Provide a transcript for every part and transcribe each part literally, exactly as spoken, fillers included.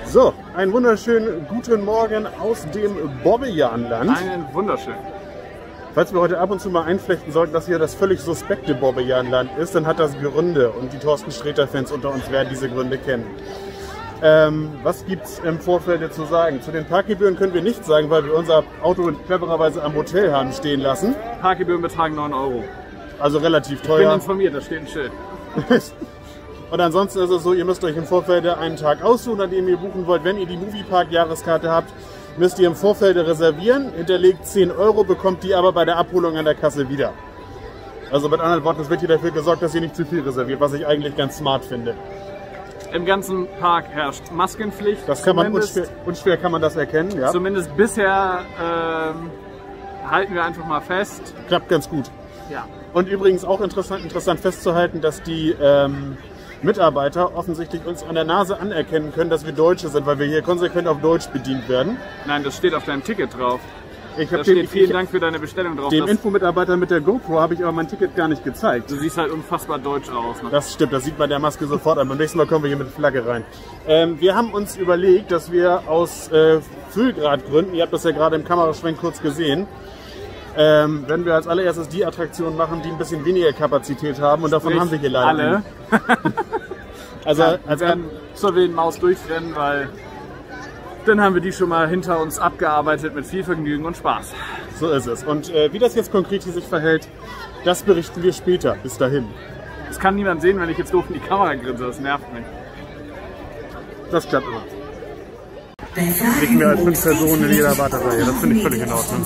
So, einen wunderschönen guten Morgen aus dem Bobbejaanland. Einen wunderschön. Falls wir heute ab und zu mal einflechten sollten, dass hier das völlig suspekte Bobbejaanland ist, dann hat das Gründe und die Thorsten Sträter-Fans unter uns werden diese Gründe kennen. Ähm, was gibt es im Vorfeld zu sagen? Zu den Parkgebühren können wir nichts sagen, weil wir unser Auto clevererweise am Hotel haben stehen lassen. Parkgebühren betragen neun Euro. Also relativ teuer. Ich bin informiert, da steht ein Schild. Und ansonsten ist es so, ihr müsst euch im Vorfeld einen Tag aussuchen, an dem ihr buchen wollt. Wenn ihr die Moviepark-Jahreskarte habt, müsst ihr im Vorfeld reservieren, hinterlegt zehn Euro, bekommt die aber bei der Abholung an der Kasse wieder. Also mit anderen Worten, es wird hier dafür gesorgt, dass ihr nicht zu viel reserviert, was ich eigentlich ganz smart finde. Im ganzen Park herrscht Maskenpflicht. Das kann man unschwer, unschwer kann man das erkennen, ja. Zumindest bisher ähm, halten wir einfach mal fest. Klappt ganz gut. Ja. Und übrigens auch interessant, interessant festzuhalten, dass die ähm, Mitarbeiter offensichtlich uns an der Nase anerkennen können, dass wir Deutsche sind, weil wir hier konsequent auf Deutsch bedient werden. Nein, das steht auf deinem Ticket drauf. Ich da hab steht dem, vielen ich, Dank für deine Bestellung drauf. Dem Infomitarbeiter mit der GoPro habe ich aber mein Ticket gar nicht gezeigt. Du siehst halt unfassbar deutsch aus. Ne? Das stimmt, das sieht man der Maske sofort an. Beim nächsten Mal kommen wir hier mit Flagge rein. Ähm, wir haben uns überlegt, dass wir aus äh, Füllgradgründen, ihr habt das ja gerade im Kameraschwenk kurz gesehen, ähm, wenn wir als allererstes die Attraktionen machen, die ein bisschen weniger Kapazität haben, und davon Sprich, haben wir hier leider alle. Also ja, als wir werden zur wilden Maus durchrennen, weil dann haben wir die schon mal hinter uns abgearbeitet mit viel Vergnügen und Spaß. So ist es. Und äh, wie das jetzt konkret hier sich verhält, das berichten wir später. Bis dahin. Das kann niemand sehen, wenn ich jetzt doof in die Kamera grinse. Das nervt mich. Das klappt immer. Nicht mehr als fünf Personen in jeder Wartereihe. Das finde ich völlig in Ordnung.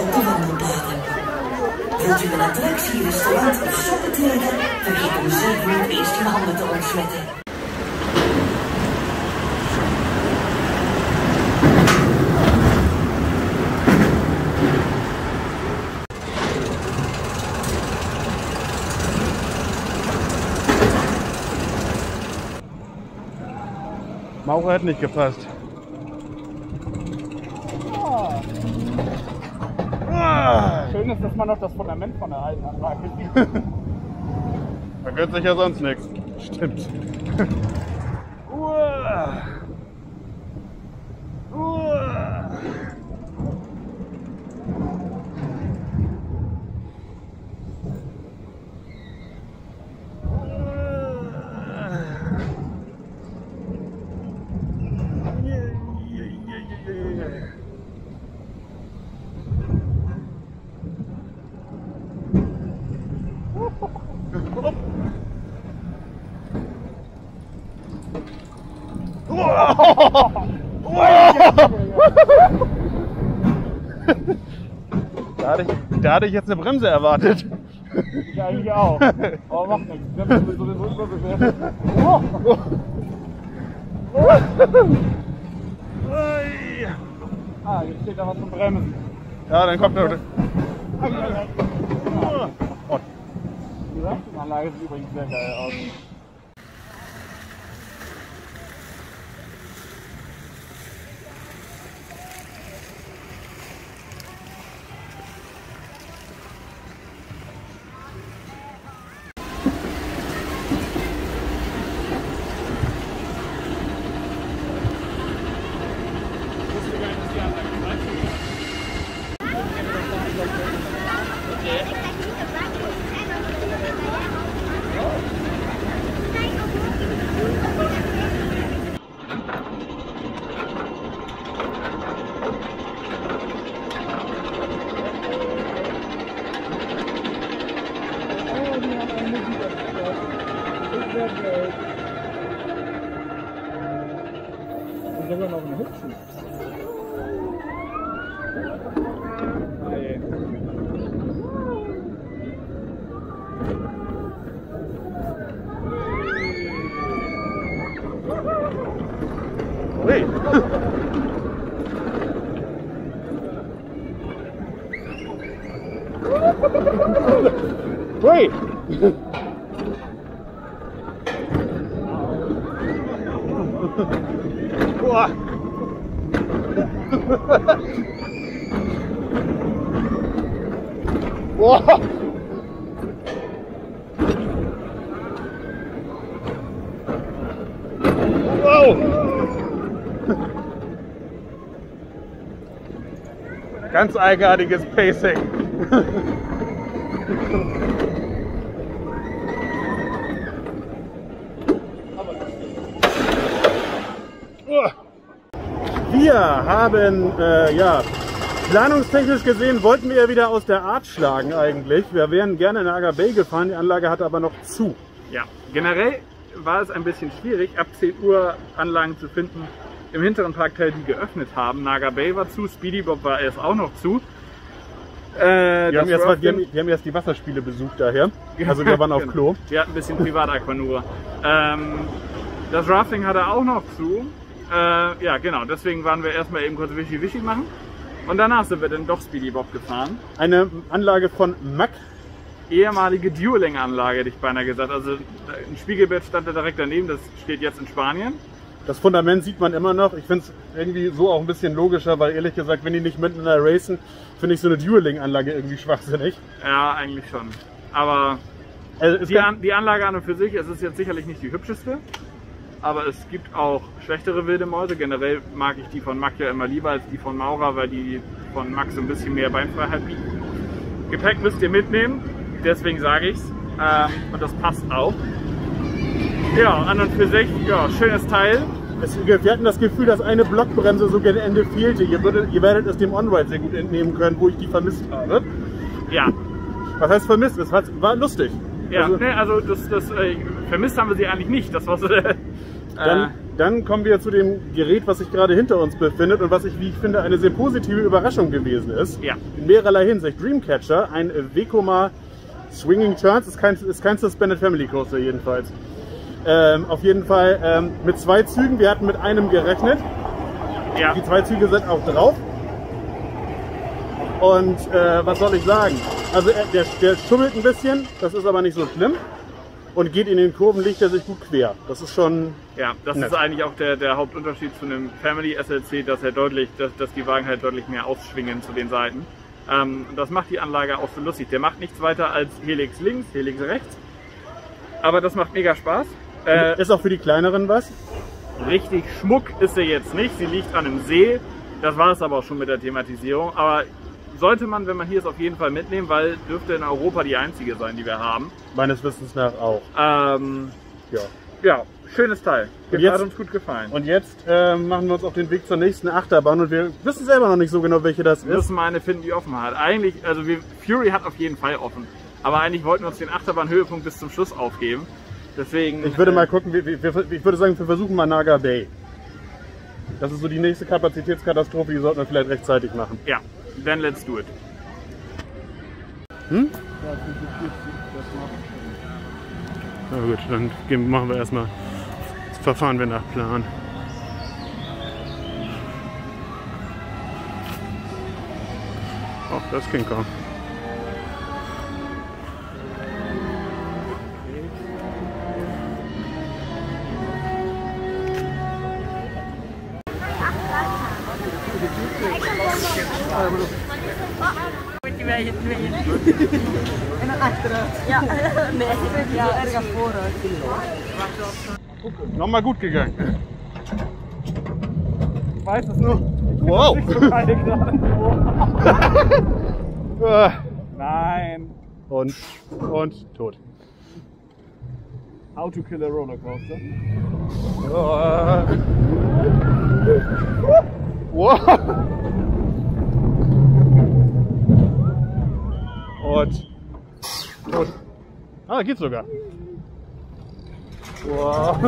Wilt u een attractie, restaurant of shoppen treden? Vergeet om zeven uur eerst uw handen te ontsmetten. Maurer hat nicht gepasst. Schön ist, dass man noch das Fundament von der alten Anlage sieht. Da gehört sich ja sonst nichts. Stimmt. Uah. Uah. Da hatte, ich, da hatte ich jetzt eine Bremse erwartet. Ja, eigentlich auch. Aber macht nichts. Wir haben sowieso überbewertet. Oh. Oh. Ah, jetzt steht da was zum Bremsen. Ja, dann kommt er. Oh. Die Rafting-Anlage sieht übrigens sehr geil aus. Und sogar noch einen hübschen. Nee. Hey. Hey. Boah. Boah. Wow. Ganz eigenartiges Pacing. Wir haben, äh, ja, planungstechnisch gesehen wollten wir ja wieder aus der Art schlagen eigentlich. Wir wären gerne in Naga Bay gefahren, die Anlage hatte aber noch zu. Ja, generell war es ein bisschen schwierig, ab zehn Uhr Anlagen zu finden im hinteren Parkteil, die geöffnet haben. Naga Bay war zu, Speedy Bob war erst auch noch zu. Äh, wir, haben erst, wir, haben, wir haben erst die Wasserspiele besucht daher, also wir waren auf Klo. Wir hatten ein bisschen Privataquanure. ähm, das Rafting hatte auch noch zu. Äh, ja genau, deswegen waren wir erstmal eben kurz Wischi-Wischi machen. Und danach sind wir dann doch Speedy Bob gefahren. Eine Anlage von Mack. Ehemalige Dueling-Anlage, hätte ich beinahe gesagt. Also ein Spiegelbett stand da direkt daneben, das steht jetzt in Spanien. Das Fundament sieht man immer noch. Ich finde es irgendwie so auch ein bisschen logischer, weil ehrlich gesagt, wenn die nicht miteinander racen, finde ich so eine Dueling-Anlage irgendwie schwachsinnig. Ja, eigentlich schon. Aber also die, An die Anlage an und für sich, es ist jetzt sicherlich nicht die hübscheste. Aber es gibt auch schlechtere wilde Mäuse. Generell mag ich die von Mack ja immer lieber als die von Maurer, weil die von Mack so ein bisschen mehr Beinfreiheit bieten. Gepäck müsst ihr mitnehmen, deswegen sage ich es. Ähm, und das passt auch. Ja, an und für sich, ja, schönes Teil. Es, wir hatten das Gefühl, dass eine Blockbremse so gegen Ende fehlte. Ihr, würdet, ihr werdet es dem On-Ride sehr gut entnehmen können, wo ich die vermisst habe. Ja. Was heißt vermisst? Es war lustig. Ja, also, ne, also das, das äh, vermisst haben wir sie eigentlich nicht. Das war so, äh, dann, dann kommen wir zu dem Gerät, was sich gerade hinter uns befindet und was ich, wie ich finde, eine sehr positive Überraschung gewesen ist. Ja. In mehrerlei Hinsicht. Dreamcatcher, ein Vekoma Swinging Turns, ist kein, ist kein Suspended Family Coaster jedenfalls. Ähm, auf jeden Fall ähm, mit zwei Zügen, wir hatten mit einem gerechnet. Ja. Die zwei Züge sind auch drauf. Und äh, was soll ich sagen? Also er, der, der schummelt ein bisschen, das ist aber nicht so schlimm. Und geht in den Kurven, legt er sich gut quer. Das ist schon. Ja, das nett. Ist eigentlich auch der, der Hauptunterschied zu einem Family S L C, dass er deutlich, dass, dass die Wagen halt deutlich mehr ausschwingen zu den Seiten. Ähm, das macht die Anlage auch so lustig. Der macht nichts weiter als Helix links, Helix rechts. Aber das macht mega Spaß. Äh, ist auch für die kleineren was? Richtig Schmuck ist er jetzt nicht. Sie liegt an einem See. Das war es aber auch schon mit der Thematisierung. Aber sollte man, wenn man hier ist, auf jeden Fall mitnehmen, weil dürfte in Europa die einzige sein, die wir haben. Meines Wissens nach auch. Ähm, ja. ja, schönes Teil. Und jetzt, hat uns gut gefallen. Und jetzt äh, machen wir uns auf den Weg zur nächsten Achterbahn und wir wissen selber noch nicht so genau, welche das ist. Wir müssen mal eine finden, die offen hat. Eigentlich, also wir, Fury hat auf jeden Fall offen. Aber eigentlich wollten wir uns den Achterbahnhöhepunkt bis zum Schluss aufgeben. Deswegen. Ich würde äh, mal gucken, wir, wir, ich würde sagen, wir versuchen mal Naga Bay. Das ist so die nächste Kapazitätskatastrophe, die sollten wir vielleicht rechtzeitig machen. Ja, then let's do it. Hm? Na gut, dann gehen, machen wir erstmal, verfahren wir nach Plan. Ach, das ist King Kong. En dan achteruit. Ja, nee. Ja, erg vooruit. Nochmal gut gegangen. Ich weiß es nur. Wow! Nein. Und, und tot. How to kill a roller coaster. Wow! Und tot. Ah, geht sogar. Wow.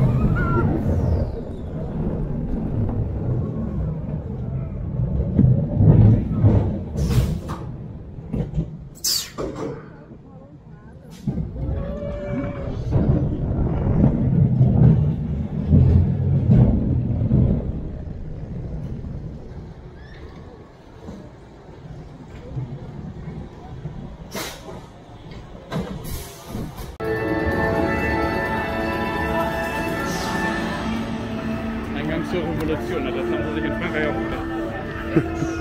Zur Revolution, das haben sie sich in Frankreich auch gedacht.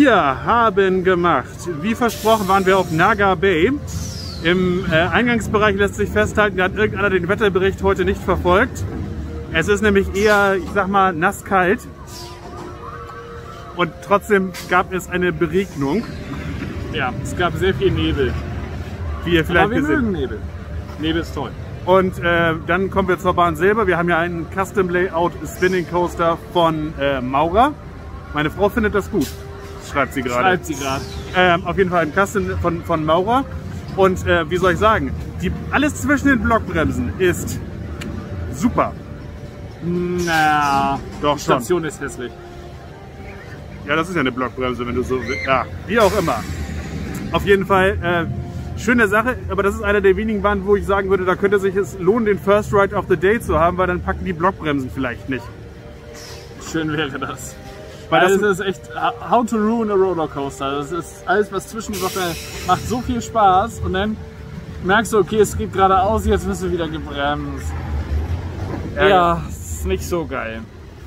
Wir haben gemacht, wie versprochen, waren wir auf Naga Bay. Im äh, Eingangsbereich lässt sich festhalten, da hat irgendeiner den Wetterbericht heute nicht verfolgt. Es ist nämlich eher, ich sag mal, nasskalt. Und trotzdem gab es eine Beregnung. Ja, es gab sehr viel Nebel. Wie ihr vielleicht Aber wir gesehen. mögen Nebel. Nebel ist toll. Und äh, dann kommen wir zur Bahn selber. Wir haben ja einen Custom Layout Spinning Coaster von äh, Maurer. Meine Frau findet das gut, schreibt sie gerade. Schreibt sie gerade. Ähm, auf jeden Fall ein Custom von, von Maurer. Und äh, wie soll ich sagen, die, alles zwischen den Blockbremsen ist super. Na, Doch die Station ist hässlich. Ja, das ist ja eine Blockbremse, wenn du so willst. Ja, wie auch immer. Auf jeden Fall äh, schöne Sache, aber das ist einer der wenigen Bahnen, wo ich sagen würde, da könnte sich es lohnen, den First Ride of the Day zu haben, weil dann packen die Blockbremsen vielleicht nicht. Schön wäre das. Weil Weil das das ist echt how to ruin a Rollercoaster. Das ist alles, was zwischengebracht wird, macht so viel Spaß und dann merkst du, okay, es geht geradeaus, jetzt wirst du wieder gebremst. Ja, Ja, ist nicht so geil.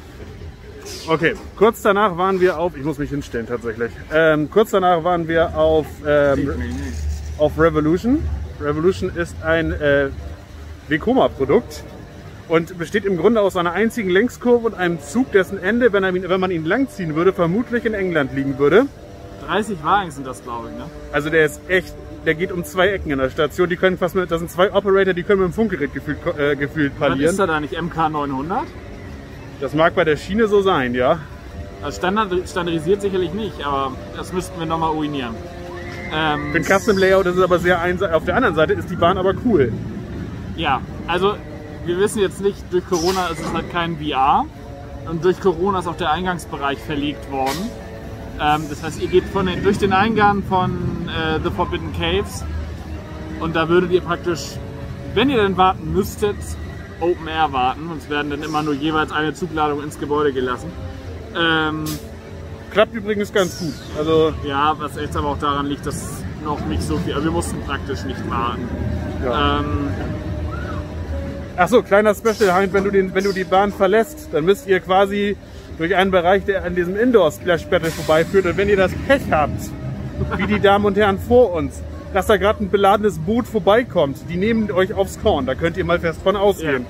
Okay, kurz danach waren wir auf, ich muss mich hinstellen tatsächlich, ähm, kurz danach waren wir auf, ähm, auf Revolution. Revolution ist ein äh, Vekoma-Produkt und besteht im Grunde aus einer einzigen Längskurve und einem Zug, dessen Ende, wenn, er, wenn man ihn langziehen würde, vermutlich in England liegen würde. dreißig Wagen sind das, glaube ich, ne? Also der ist echt, der geht um zwei Ecken in der Station, die können fast mit, das sind zwei Operator, die können mit dem Funkgerät gefühlt, äh, gefühlt Was parlieren. ist da da nicht M K neunhundert? Das mag bei der Schiene so sein, ja. Also Standard, standardisiert sicherlich nicht, aber das müssten wir nochmal ruinieren. Ähm, Für ein Custom Layout ist es aber sehr einseitig. Auf der anderen Seite ist die Bahn aber cool. Ja, also wir wissen jetzt nicht, durch Corona ist es halt kein V R und durch Corona ist auch der Eingangsbereich verlegt worden. Ähm, das heißt, ihr geht von den, durch den Eingang von äh, The Forbidden Caves und da würdet ihr praktisch, wenn ihr denn warten müsstet, Open Air warten. Uns werden dann immer nur jeweils eine Zugladung ins Gebäude gelassen. Ähm, Klappt übrigens ganz gut. Also, ja, was jetzt aber auch daran liegt, dass noch nicht so viel, also wir mussten praktisch nicht warten. ja. Ähm, Ach so, kleiner Special, Hein, wenn du, den, wenn du die Bahn verlässt, dann müsst ihr quasi durch einen Bereich, der an diesem Indoor-Splash-Battle vorbeiführt. Und wenn ihr das Pech habt, wie die Damen und Herren vor uns, dass da gerade ein beladenes Boot vorbeikommt, die nehmen euch aufs Korn. Da könnt ihr mal fest von ausgehen.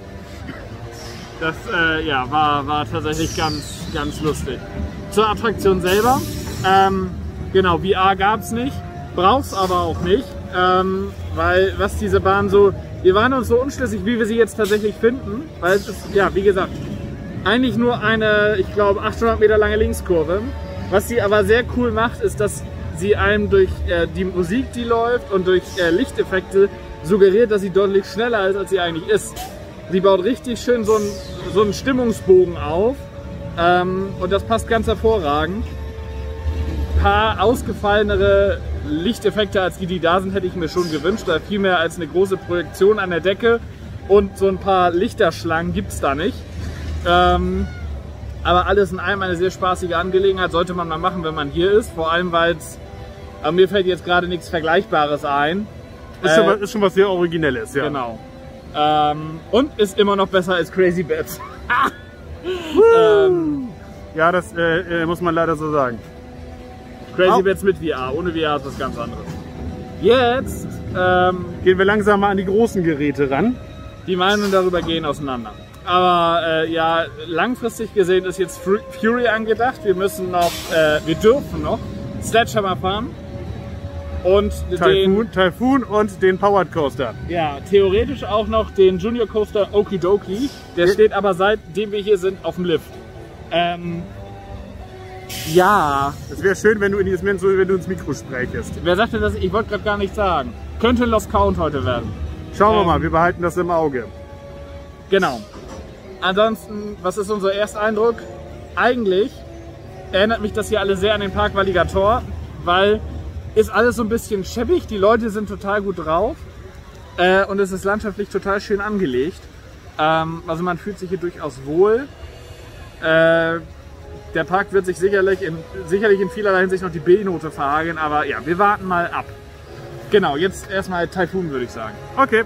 Das äh, ja, war, war tatsächlich ganz, ganz lustig. Zur Attraktion selber. Ähm, genau, V R gab es nicht, brauch's aber auch nicht, ähm, weil was diese Bahn so, wir waren uns so unschlüssig, wie wir sie jetzt tatsächlich finden, weil es ist, ja, wie gesagt, eigentlich nur eine, ich glaube, achthundert Meter lange Linkskurve. Was sie aber sehr cool macht, ist, dass sie einem durch äh, die Musik, die läuft und durch äh, Lichteffekte suggeriert, dass sie deutlich schneller ist, als sie eigentlich ist. Sie baut richtig schön so einen, so einen Stimmungsbogen auf ähm, und das passt ganz hervorragend. Ein paar ausgefallenere Lichteffekte als die, die da sind, hätte ich mir schon gewünscht. Da viel mehr als eine große Projektion an der Decke und so ein paar Lichterschlangen gibt es da nicht. Ähm, aber alles in allem eine sehr spaßige Angelegenheit, sollte man mal machen, wenn man hier ist. Vor allem, weil es, mir fällt jetzt gerade nichts Vergleichbares ein. Ist, Äh, schon, was- ist schon was sehr Originelles, ja. Genau. Ähm, und ist immer noch besser als Crazy Bats. ähm, Ja, das äh, äh, muss man leider so sagen. Crazy Au. Bats mit V R. Ohne V R ist was ganz anderes. Jetzt, ähm, Gehen wir langsam mal an die großen Geräte ran. die Meinungen darüber gehen auseinander. Aber äh, ja, langfristig gesehen ist jetzt Fu- Fury angedacht. Wir müssen noch, äh, wir dürfen noch Sledgehammer fahren. Und den, Typhoon, Typhoon und den Powered Coaster. ja, theoretisch auch noch den Junior Coaster Okidoki. Der Ja. steht aber seitdem wir hier sind auf dem Lift. Ähm, ja, Es wäre schön, wenn du, in dieses, wenn du wenn du ins Mikro sprächest. wer sagte das? Ich wollte gerade gar nichts sagen. Könnte Lost Count heute werden. Schauen wir Ähm. mal, wir behalten das im Auge. Genau. Ansonsten, was ist unser Ersteindruck? Eigentlich erinnert mich das hier alles sehr an den Park Valligator, weil ist alles so ein bisschen schäbig, die Leute sind total gut drauf äh, und es ist landschaftlich total schön angelegt. Ähm, also man fühlt sich hier durchaus wohl. Äh, der Park wird sich sicherlich in, sicherlich in vielerlei Hinsicht noch die B-Note verhageln, aber ja, wir warten mal ab. Genau, jetzt erstmal Typhoon, würde ich sagen. Okay.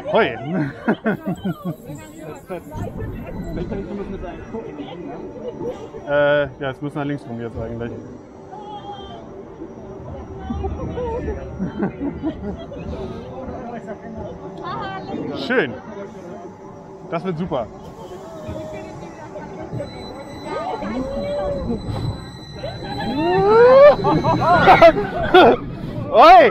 Hoi. äh, ja, es muss nach links rum jetzt eigentlich. Schön. Das wird super. Oi!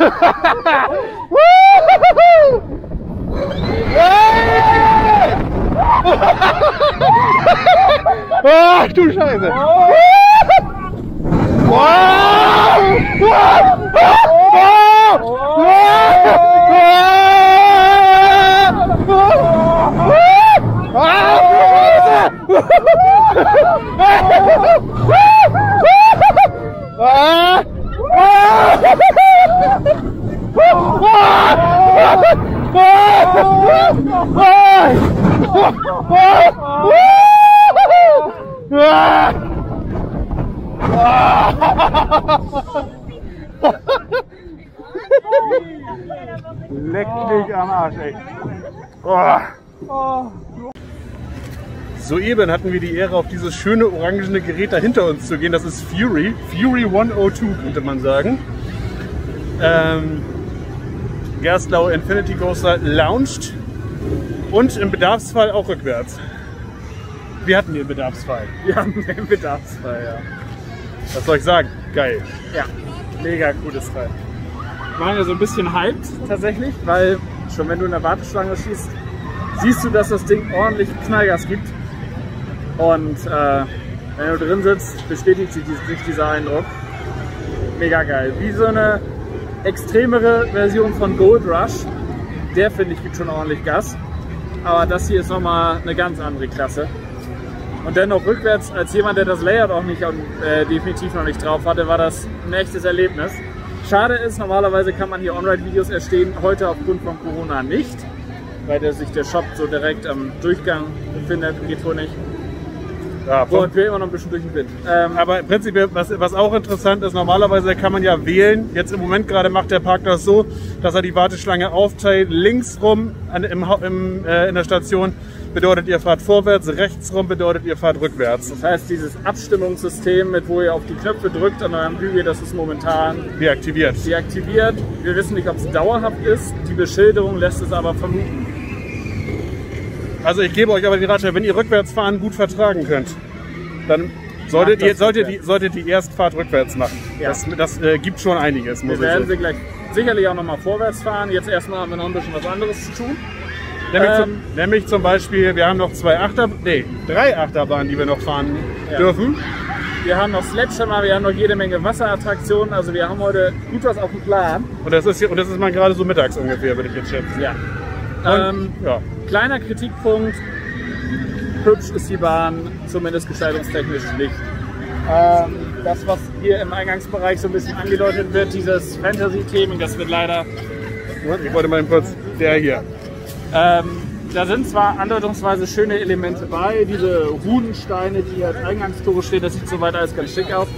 Ach du Scheiße! Leck mich am Arsch, ey. Oh. Soeben hatten wir die Ehre, auf dieses schöne orangene Gerät da hinter uns zu gehen. Das ist Fury. Fury hundertzwei könnte man sagen. Ähm, Gerstlauer Infinity Coaster launcht und im Bedarfsfall auch rückwärts. Wir hatten den Bedarfsfall. Wir haben den Bedarfsfall, ja. Was soll ich sagen? Geil. Ja, mega cooles Teil. Wir waren ja so ein bisschen hyped tatsächlich, weil schon wenn du in der Warteschlange schießt, siehst du, dass das Ding ordentlich Knallgas gibt. Und äh, wenn du drin sitzt, bestätigt sich dieser Eindruck. Mega geil. Wie so eine extremere Version von Gold Rush. Der, finde ich, gibt schon ordentlich Gas. Aber das hier ist nochmal eine ganz andere Klasse. Und dennoch rückwärts, als jemand, der das Layout auch nicht, äh, definitiv noch nicht drauf hatte, war das ein echtes Erlebnis. Schade ist, normalerweise kann man hier On-Ride-Videos erstehen, heute aufgrund von Corona nicht, weil der sich der Shop so direkt am Durchgang befindet, geht wohl nicht. Ja, so, und wir immer noch ein bisschen durch den Wind. Ähm, aber prinzipiell, was, was auch interessant ist, normalerweise kann man ja wählen. Jetzt im Moment gerade macht der Park das so, dass er die Warteschlange aufteilt. Links rum an, im, im, äh, in der Station bedeutet, ihr fahrt vorwärts, rechts rum bedeutet, ihr fahrt rückwärts. Das heißt, dieses Abstimmungssystem, mit wo ihr auf die Knöpfe drückt an eurem Bügel, das ist momentan deaktiviert. deaktiviert. Wir wissen nicht, ob es dauerhaft ist. Die Beschilderung lässt es aber vermuten. Also ich gebe euch aber die Ratschläge, wenn ihr rückwärts fahren gut vertragen könnt, dann solltet ihr solltet die, solltet die Erstfahrt rückwärts machen. Ja. Das, das äh, gibt schon einiges. Muss Wir werden ich sie gleich sicherlich auch noch mal vorwärts fahren. Jetzt erstmal haben wir noch ein bisschen was anderes zu tun. Nämlich, ähm, zum, nämlich zum Beispiel, wir haben noch zwei Achterbahnen, nee, drei Achterbahnen, die wir noch fahren ja. dürfen. Wir haben noch Sledgehammer, wir haben noch jede Menge Wasserattraktionen. Also wir haben heute gut was auf dem Plan. Und das ist, hier, und das ist mal gerade so mittags ungefähr, würde ich jetzt schätzen. Ja. Und, ähm, ja. Kleiner Kritikpunkt, hübsch ist die Bahn, zumindest gestaltungstechnisch nicht. Ähm, das, was hier im Eingangsbereich so ein bisschen angedeutet wird, dieses Fantasy-Theming, das wird leider... Ich wollte mal kurz, der hier. Ähm, da sind zwar andeutungsweise schöne Elemente bei, diese Runensteine, die hier als Eingangstore stehen, das sieht soweit alles ganz schick aus.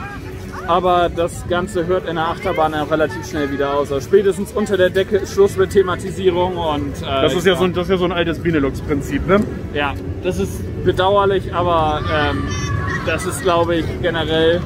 Aber das Ganze hört in der Achterbahn auch relativ schnell wieder aus. Also spätestens unter der Decke ist Schluss mit Thematisierung. Und, äh, das, ist ja so ein, das ist ja so ein altes Benelux-Prinzip, ne? Ja, das ist bedauerlich, aber ähm, das ist, glaube ich, generell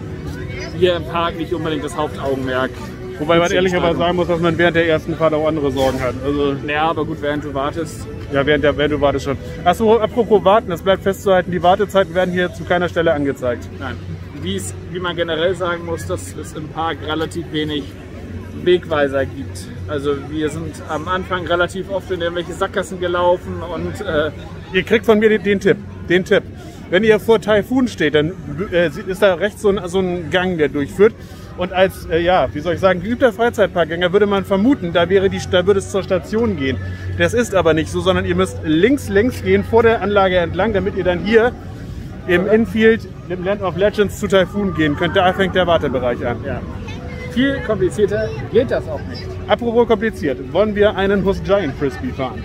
hier im Park nicht unbedingt das Hauptaugenmerk. Wobei man ehrlicherweise sagen muss, dass man während der ersten Fahrt auch andere Sorgen hat. Also ja, aber gut, während du wartest. Ja, während, der, während du wartest schon. Achso, apropos warten, es bleibt festzuhalten, die Wartezeiten werden hier zu keiner Stelle angezeigt. Nein. Wie's, wie man generell sagen muss, dass es im Park relativ wenig Wegweiser gibt. Also wir sind am Anfang relativ oft in irgendwelche Sackgassen gelaufen und... Äh, ihr kriegt von mir den, den Tipp, den Tipp. Wenn ihr vor Typhoon steht, dann äh, ist da rechts so ein, so ein Gang, der durchführt. Und als, äh, ja, wie soll ich sagen, geübter Freizeitparkgänger würde man vermuten, da, wäre die, da würde es zur Station gehen. Das ist aber nicht so, sondern ihr müsst links, längs gehen, vor der Anlage entlang, damit ihr dann hier im Infield, im Land of Legends zu Typhoon gehen könnt. Da fängt der Wartebereich an. Ja. Viel komplizierter geht das auch nicht. Apropos kompliziert, wollen wir einen Bus Giant Frisbee fahren?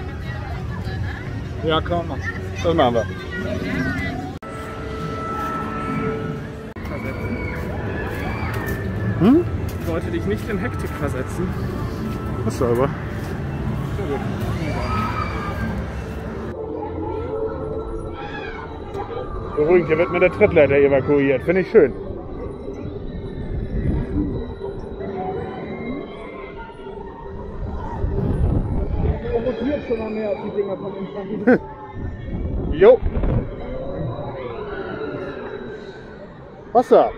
Ja, kann man machen. Das machen wir. Hm? Ich wollte dich nicht in Hektik versetzen. Was soll aber? Beruhigend, hier wird mit der Trittleiter evakuiert. Finde ich schön. Provoziert schon mal mehr auf die Dinger von uns. Jo. Wasser.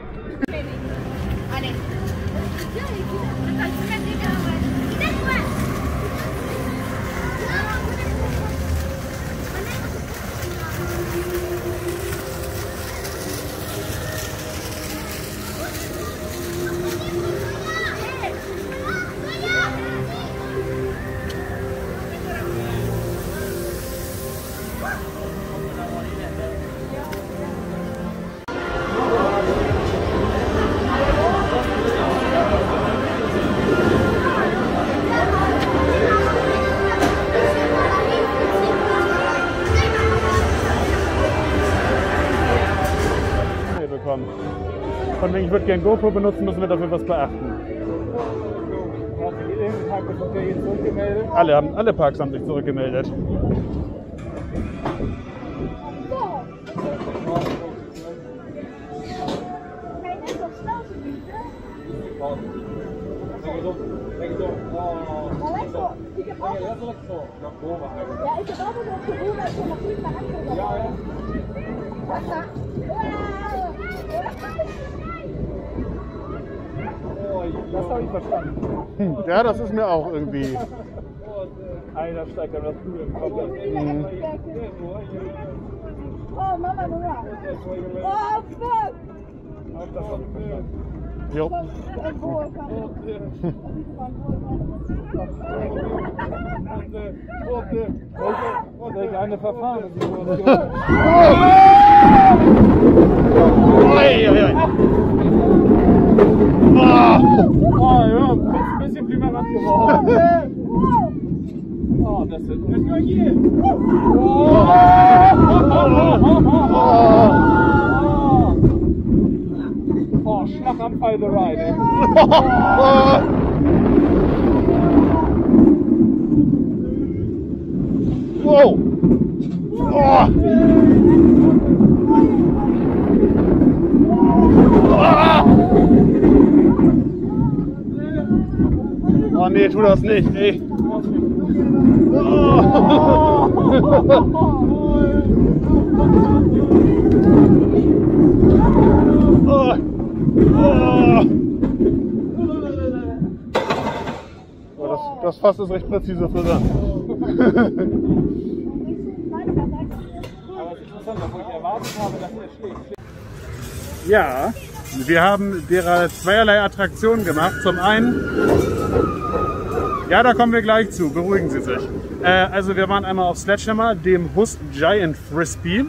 Von wegen, ich würde gerne GoPro benutzen, müssen wir dafür was beachten. Alle, haben, alle Parks haben sich zurückgemeldet. Das habe ich verstanden. Hm, ja, das ist mir auch irgendwie. Einer steigt dann das Blut im Kopf. Mhm. Oh, Mama, Mama. Oh, fuck. Auch das habe ich verstanden. Jo. Welche eine Verfahren. Oh ja, ein bisschen blimerant geworden. Oh, das ist nicht nur hier. Oh, Schlaganfall the ride. Wow. Oh. Oh nee, tu das nicht, ey. Oh. Oh. Oh, das, das Fass ist recht präzise zusammen. Aber es ist interessant, obwohl ich erwartet habe, dass er schlägt. Ja, wir haben derer zweierlei Attraktionen gemacht. Zum einen, ja, da kommen wir gleich zu, beruhigen Sie sich. Äh, also wir waren einmal auf Sledgehammer, dem Huss Giant Frisbee.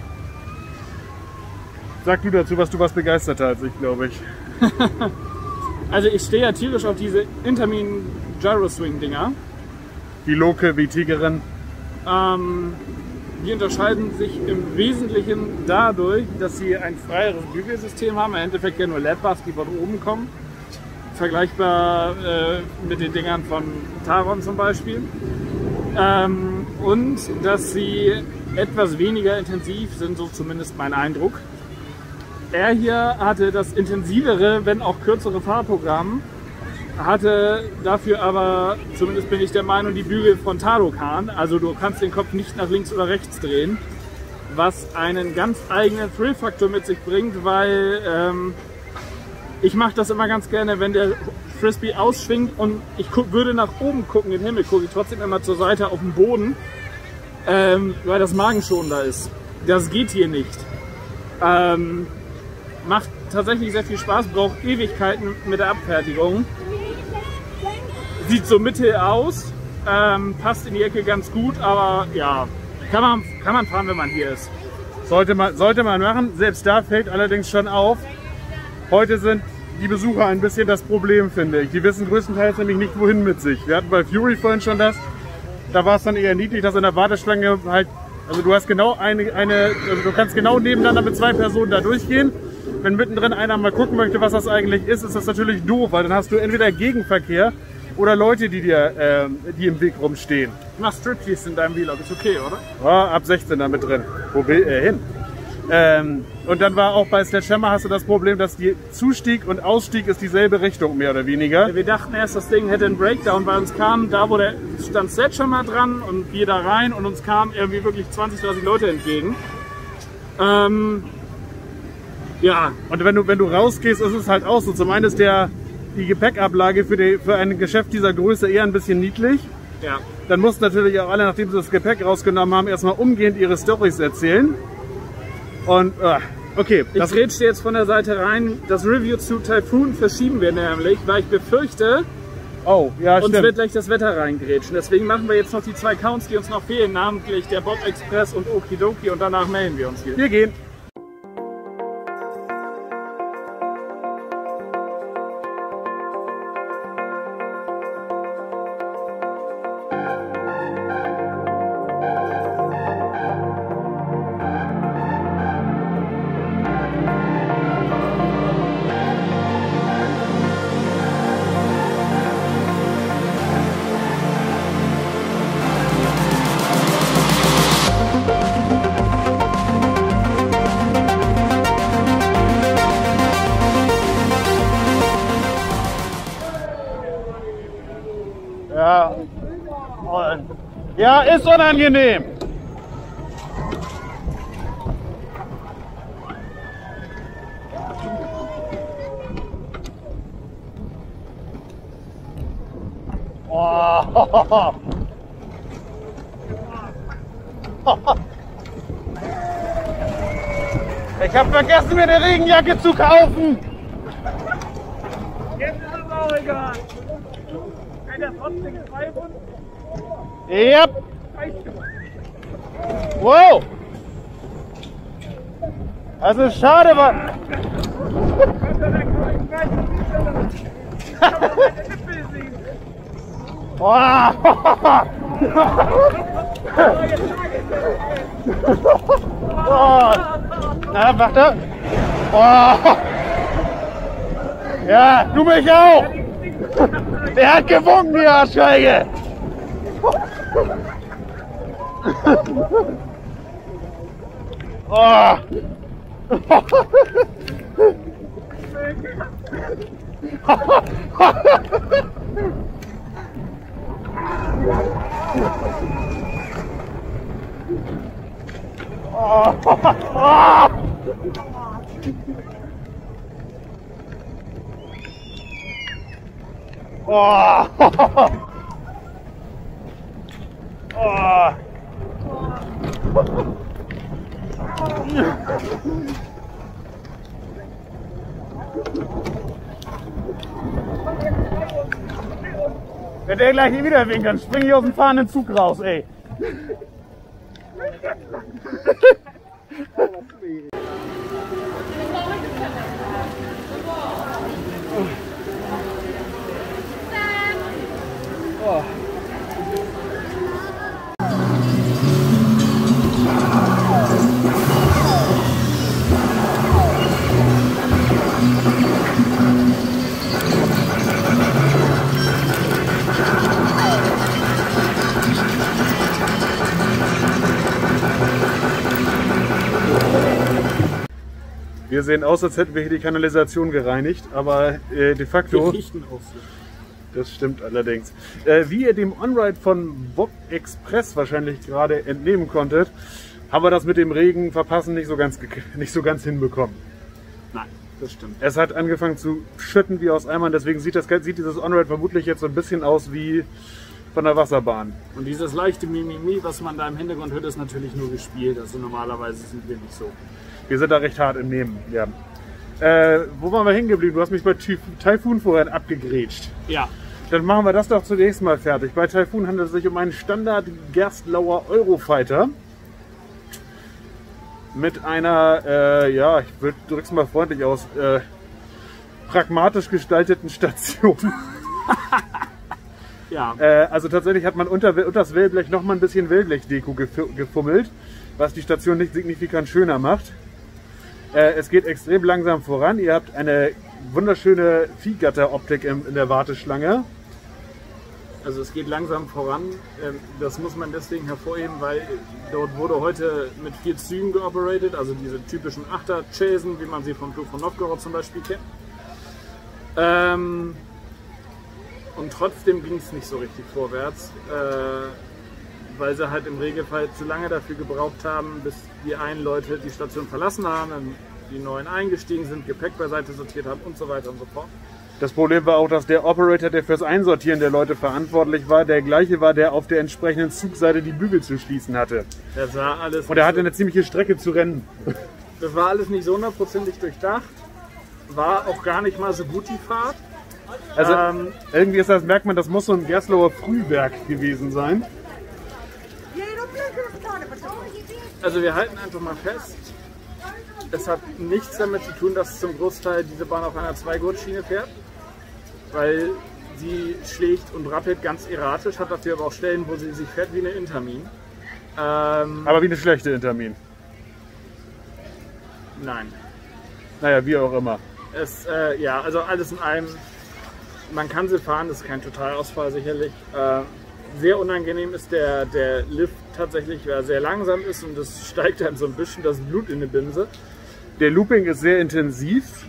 Sag du dazu, was du was begeisterter als ich, glaube ich. Also ich stehe ja tierisch auf diese Intermin Gyro Swing Dinger. Die Loke wie Tigerin. Ähm, die unterscheiden sich im Wesentlichen dadurch, dass sie ein freieres Bügelsystem haben, im Endeffekt ja nur L E D-Bars, die von oben kommen. Vergleichbar äh, mit den Dingern von Taron zum Beispiel. Ähm, und dass sie etwas weniger intensiv sind, so zumindest mein Eindruck. Er hier hatte das intensivere, wenn auch kürzere Fahrprogramm, hatte dafür aber, zumindest bin ich der Meinung, die Bügel von Tadokan. Also du kannst den Kopf nicht nach links oder rechts drehen, was einen ganz eigenen Thrill-Faktor mit sich bringt, weil ähm, ich mache das immer ganz gerne, wenn der Frisbee ausschwingt und ich würde nach oben gucken, den Himmel gucke ich trotzdem immer zur Seite auf den Boden, ähm, weil das magenschonender ist. Das geht hier nicht. Ähm, macht tatsächlich sehr viel Spaß, braucht Ewigkeiten mit der Abfertigung. Sieht so mittel aus, ähm, passt in die Ecke ganz gut, aber ja, kann man, kann man fahren, wenn man hier ist. Sollte man, sollte man machen, selbst da fällt allerdings schon auf, heute sind die Besucher ein bisschen das Problem, finde ich. Die wissen größtenteils nämlich nicht, wohin mit sich. Wir hatten bei Fury vorhin schon das, da war es dann eher niedlich, dass in der Warteschlange halt, also du hast genau eine, eine also du kannst genau nebeneinander mit zwei Personen da durchgehen. Wenn mittendrin einer mal gucken möchte, was das eigentlich ist, ist das natürlich doof, weil dann hast du entweder Gegenverkehr oder Leute, die dir ähm, die im Weg rumstehen. Mach Striptease in deinem Vlog, ist okay, oder? Ja, ab sechzehn da mit drin. Wo will er hin? Ähm, und dann war auch bei Sledgehammer hast du das Problem, dass die Zustieg und Ausstieg ist dieselbe Richtung, mehr oder weniger. Wir dachten erst, das Ding hätte einen Breakdown, weil uns kam da, wo der stand Sledgehammer dran und wir da rein und uns kamen irgendwie wirklich zwanzig, dreißig Leute entgegen. Ähm, ja. Und wenn du, wenn du rausgehst, ist es halt auch so. Zum einen ist der, die Gepäckablage für, die, für ein Geschäft dieser Größe eher ein bisschen niedlich. Ja. Dann mussten natürlich auch alle, nachdem sie das Gepäck rausgenommen haben, erstmal umgehend ihre Storys erzählen. Und, uh, okay. Ich grätsche jetzt von der Seite rein. Das Review zu Typhoon verschieben wir nämlich, weil ich befürchte, oh, ja, uns stimmt. wird gleich das Wetter reingrätschen. Deswegen machen wir jetzt noch die zwei Counts, die uns noch fehlen, namentlich der Bob Express und Okidoki, und danach melden wir uns hier. Wir gehen. Ja, und ja, ist unangenehm. Oh. Ich habe vergessen, mir eine Regenjacke zu kaufen. Jetzt ist es auch egal. Kann der trotzdem frei und Yep. Wow. Das ist schade, aber... Wow. Oh. Na, warte. Oh. Ja, du mich auch. Der hat gewunken, die Arschgeige. Oh. Oh. Oh. Oh. Oh. Wenn der gleich nie wieder winkt, dann springe ich aus dem fahrenden Zug raus, ey. Oh. Wir sehen aus, als hätten wir hier die Kanalisation gereinigt, aber äh, de facto... Wir riechen auch so. Das stimmt allerdings. Äh, wie ihr dem On-Ride von Bob Express wahrscheinlich gerade entnehmen konntet, haben wir das mit dem Regen verpassen nicht so ganz, nicht so ganz hinbekommen. Nein, das stimmt. Es hat angefangen zu schütten wie aus Eimern, deswegen sieht, das, sieht dieses On-Ride vermutlich jetzt so ein bisschen aus wie von der Wasserbahn. Und dieses leichte Mimimi, was man da im Hintergrund hört, ist natürlich nur gespielt. Also normalerweise sind wir nicht so. Wir sind da recht hart im Nehmen. Ja. Äh, wo waren wir hängen geblieben? Du hast mich bei Typhoon vorhin abgegrätscht. Ja. Dann machen wir das doch zunächst mal fertig. Bei Typhoon handelt es sich um einen Standard Gerstlauer Eurofighter mit einer, äh, ja, ich drück's mal freundlich aus, äh, pragmatisch gestalteten Station. Ja. Äh, also tatsächlich hat man unter, unter das Wellblech noch mal ein bisschen Wellblechdeko gefummelt, was die Station nicht signifikant schöner macht. Äh, es geht extrem langsam voran. Ihr habt eine wunderschöne Viehgatter-Optik in, in der Warteschlange. Also es geht langsam voran. Das muss man deswegen hervorheben, weil dort wurde heute mit vier Zügen geoperated, also diese typischen Achter-Chasen, wie man sie vom Flug von Novgorod zum Beispiel kennt. Ähm, und trotzdem ging es nicht so richtig vorwärts, äh, weil sie halt im Regelfall zu lange dafür gebraucht haben, bis die einen Leute die Station verlassen haben, dann die neuen eingestiegen sind, Gepäck beiseite sortiert haben und so weiter und so fort. Das Problem war auch, dass der Operator, der fürs Einsortieren der Leute verantwortlich war, der gleiche war, der auf der entsprechenden Zugseite die Bügel zu schließen hatte. Das war alles Und er hatte eine ziemliche Strecke zu rennen. Das war alles nicht so hundertprozentig durchdacht. War auch gar nicht mal so gut die Fahrt. Also ähm, irgendwie ist das, merkt man, das muss so ein Gerstlauer Frühwerk gewesen sein. Also wir halten einfach mal fest, es hat nichts damit zu tun, dass zum Großteil diese Bahn auf einer Zweigurtschiene fährt, weil sie schlägt und rappelt ganz erratisch, hat dafür aber auch Stellen, wo sie sich fährt wie eine Intermin. Ähm, Aber wie eine schlechte Intermin. Nein. Naja, wie auch immer. Es, äh, ja, also alles in allem, man kann sie fahren, das ist kein Totalausfall sicherlich. Äh, sehr unangenehm ist der, der Lift tatsächlich, weil er sehr langsam ist und es steigt einem so ein bisschen das Blut in die Binse. Der Looping ist sehr intensiv.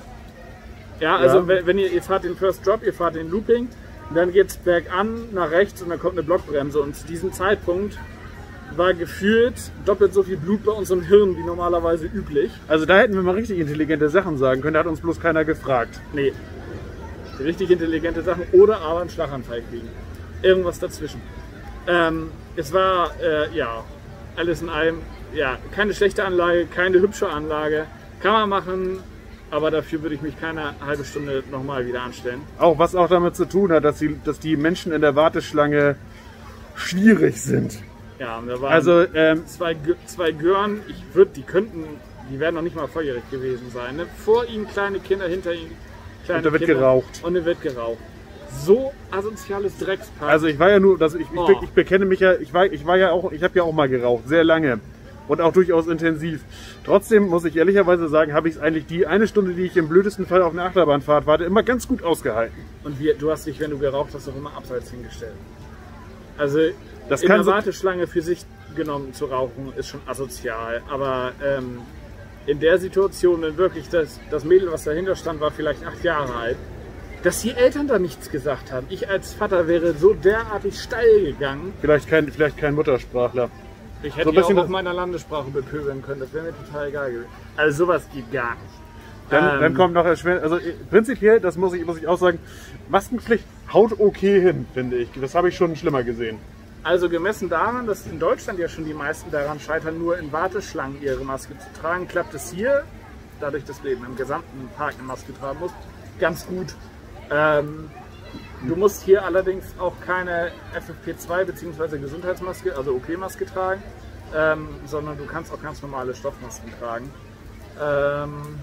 Ja, also Ja. wenn, wenn ihr, ihr fahrt den First Drop, ihr fahrt den Looping, dann geht es bergan nach rechts und dann kommt eine Blockbremse und zu diesem Zeitpunkt war gefühlt doppelt so viel Blut bei unserem Hirn wie normalerweise üblich. Also da hätten wir mal richtig intelligente Sachen sagen können, da hat uns bloß keiner gefragt. Nee, richtig intelligente Sachen oder aber einen Schlaganfall kriegen. Irgendwas dazwischen. Ähm, es war, äh, ja, alles in allem, ja, keine schlechte Anlage, keine hübsche Anlage. Kann man machen, aber dafür würde ich mich keine halbe Stunde nochmal wieder anstellen. Auch was auch damit zu tun hat, dass die, dass die Menschen in der Warteschlange schwierig sind. Ja, und da waren Also ähm, zwei, Gö- zwei Gören, ich würde, die könnten, die wären noch nicht mal volljährig gewesen sein. Ne? Vor ihnen kleine Kinder, hinter ihnen kleine Und da wird Kinder. geraucht. Und da wird geraucht. So asoziales Dreckspack. also ich war ja nur, das, ich, Oh. ich, ich bekenne mich ja, ich war, ich war ja auch, ich habe ja auch mal geraucht, sehr lange und auch durchaus intensiv. Trotzdem muss ich ehrlicherweise sagen, habe ich es eigentlich die eine Stunde, die ich im blödesten Fall auf eine Achterbahnfahrt warte, immer ganz gut ausgehalten. Und wir, du hast dich, wenn du geraucht hast, auch immer abseits hingestellt. Also Das in kann der so- Warteschlange für sich genommen zu rauchen, ist schon asozial. Aber ähm, in der Situation, wenn wirklich das, das Mädel, was dahinter stand, war vielleicht acht Jahre alt, dass die Eltern da nichts gesagt haben. Ich als Vater wäre so derartig steil gegangen. Vielleicht kein, vielleicht kein Muttersprachler. Ich hätte So ein die bisschen auch das- auf meiner Landessprache bepöbeln können. Das wäre mir total egal gewesen. Also sowas geht gar nicht. Dann, Ähm, dann kommt noch erschwer, also äh, prinzipiell, das muss ich, muss ich auch sagen, Maskenpflicht haut okay hin, finde ich. Das habe ich schon schlimmer gesehen. Also gemessen daran, dass in Deutschland ja schon die meisten daran scheitern, nur in Warteschlangen ihre Maske zu tragen, klappt es hier, dadurch, dass du eben im gesamten Park eine Maske tragen musst, ganz gut. Ähm, du musst hier allerdings auch keine F F P zwei bzw. Gesundheitsmaske, also O P-Maske tragen, ähm, sondern du kannst auch ganz normale Stoffmasken tragen. Ähm,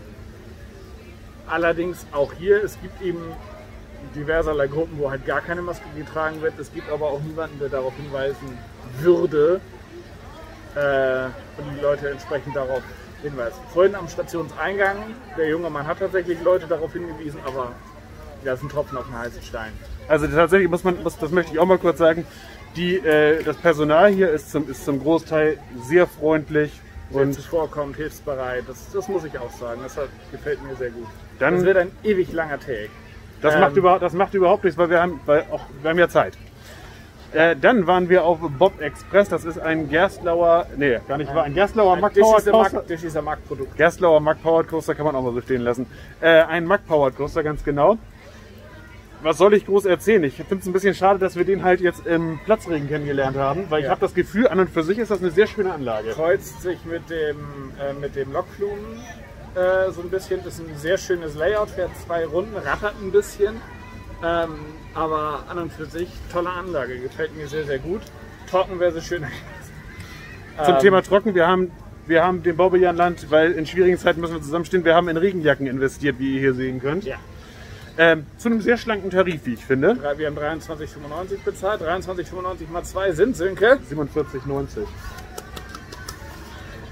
allerdings auch hier, es gibt eben diverserlei Gruppen, wo halt gar keine Maske getragen wird. Es gibt aber auch niemanden, der darauf hinweisen würde äh, und die Leute entsprechend darauf hinweisen. Vorhin am Stationseingang, der junge Mann hat tatsächlich Leute darauf hingewiesen, aber das ist ein Tropfen auf den heißen Stein. Also tatsächlich muss man, muss, das möchte ich auch mal kurz sagen, die, äh, das Personal hier ist zum, ist zum Großteil sehr freundlich Und und zuvorkommend, hilfsbereit, das, das muss ich auch sagen. Das hat, gefällt mir sehr gut. Dann- das wird ein ewig langer Tag. das, Ähm, macht überhaupt, das macht überhaupt nichts, weil wir haben, weil auch, wir haben ja Zeit. Äh, dann waren wir auf Bob Express, das ist ein Gerstlauer, nee, gar nicht wahr, ein Gerstlauer Mack Das Powered ist ein Coaster. Mack- das ist ein Mack-Produkt. Gerstlauer Mack Powered Coaster kann man auch mal so stehen lassen. Äh, ein Mack Powered Coaster, ganz genau. Was soll ich groß erzählen? Ich finde es ein bisschen schade, dass wir den halt jetzt im Platzregen kennengelernt haben, weil ich Ja. habe das Gefühl, an und für sich ist das eine sehr schöne Anlage. Kreuzt sich mit dem, äh, mit dem Lokflugen äh, so ein bisschen. Das ist ein sehr schönes Layout, fährt zwei Runden, rattert ein bisschen. Ähm, aber an und für sich tolle Anlage, gefällt mir sehr, sehr gut. Trocken wäre sie schöner gewesen. Zum Ähm, Thema Trocken, wir haben, wir haben den Baubejahnland, weil in schwierigen Zeiten müssen wir zusammenstehen, wir haben in Regenjacken investiert, wie ihr hier sehen könnt. Ja, Ähm, zu einem sehr schlanken Tarif, wie ich finde. drei- wir haben dreiundzwanzig fünfundneunzig bezahlt. dreiundzwanzig fünfundneunzig mal zwei sind, Sönke. siebenundvierzig neunzig.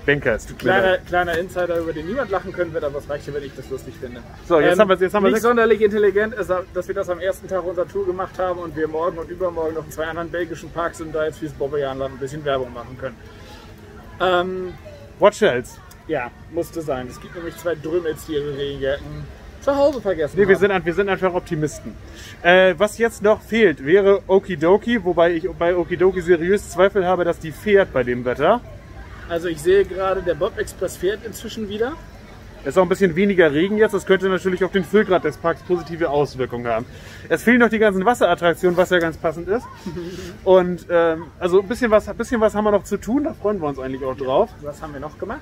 Banker. Es tut mir Kleiner, leid. kleiner Insider, über den niemand lachen können wird, aber es reicht ja, wenn ich das lustig finde. So, jetzt Ähm, haben wir jetzt haben wir nicht sechs. sonderlich intelligent ist, dass wir das am ersten Tag unserer Tour gemacht haben und wir morgen und übermorgen noch in zwei anderen belgischen Parks sind, da jetzt fürs Bobbejahnland ein bisschen Werbung machen können. Ähm, Watch else. ja, musste sein. Es gibt nämlich zwei Drümmels, die ihre Regenjacken zu Hause vergessen Nee, wir haben. sind, ein- wir sind einfach Optimisten. Äh, was jetzt noch fehlt, wäre Okidoki, wobei ich bei Okidoki seriös Zweifel habe, dass die fährt bei dem Wetter. Also ich sehe gerade, der Bob Express fährt inzwischen wieder. Es ist auch ein bisschen weniger Regen jetzt, das könnte natürlich auf den Füllgrad des Parks positive Auswirkungen haben. Es fehlen noch die ganzen Wasserattraktionen, was ja ganz passend ist. Und ähm, also ein bisschen was, ein bisschen was haben wir noch zu tun, da freuen wir uns eigentlich auch drauf. Was haben wir noch gemacht?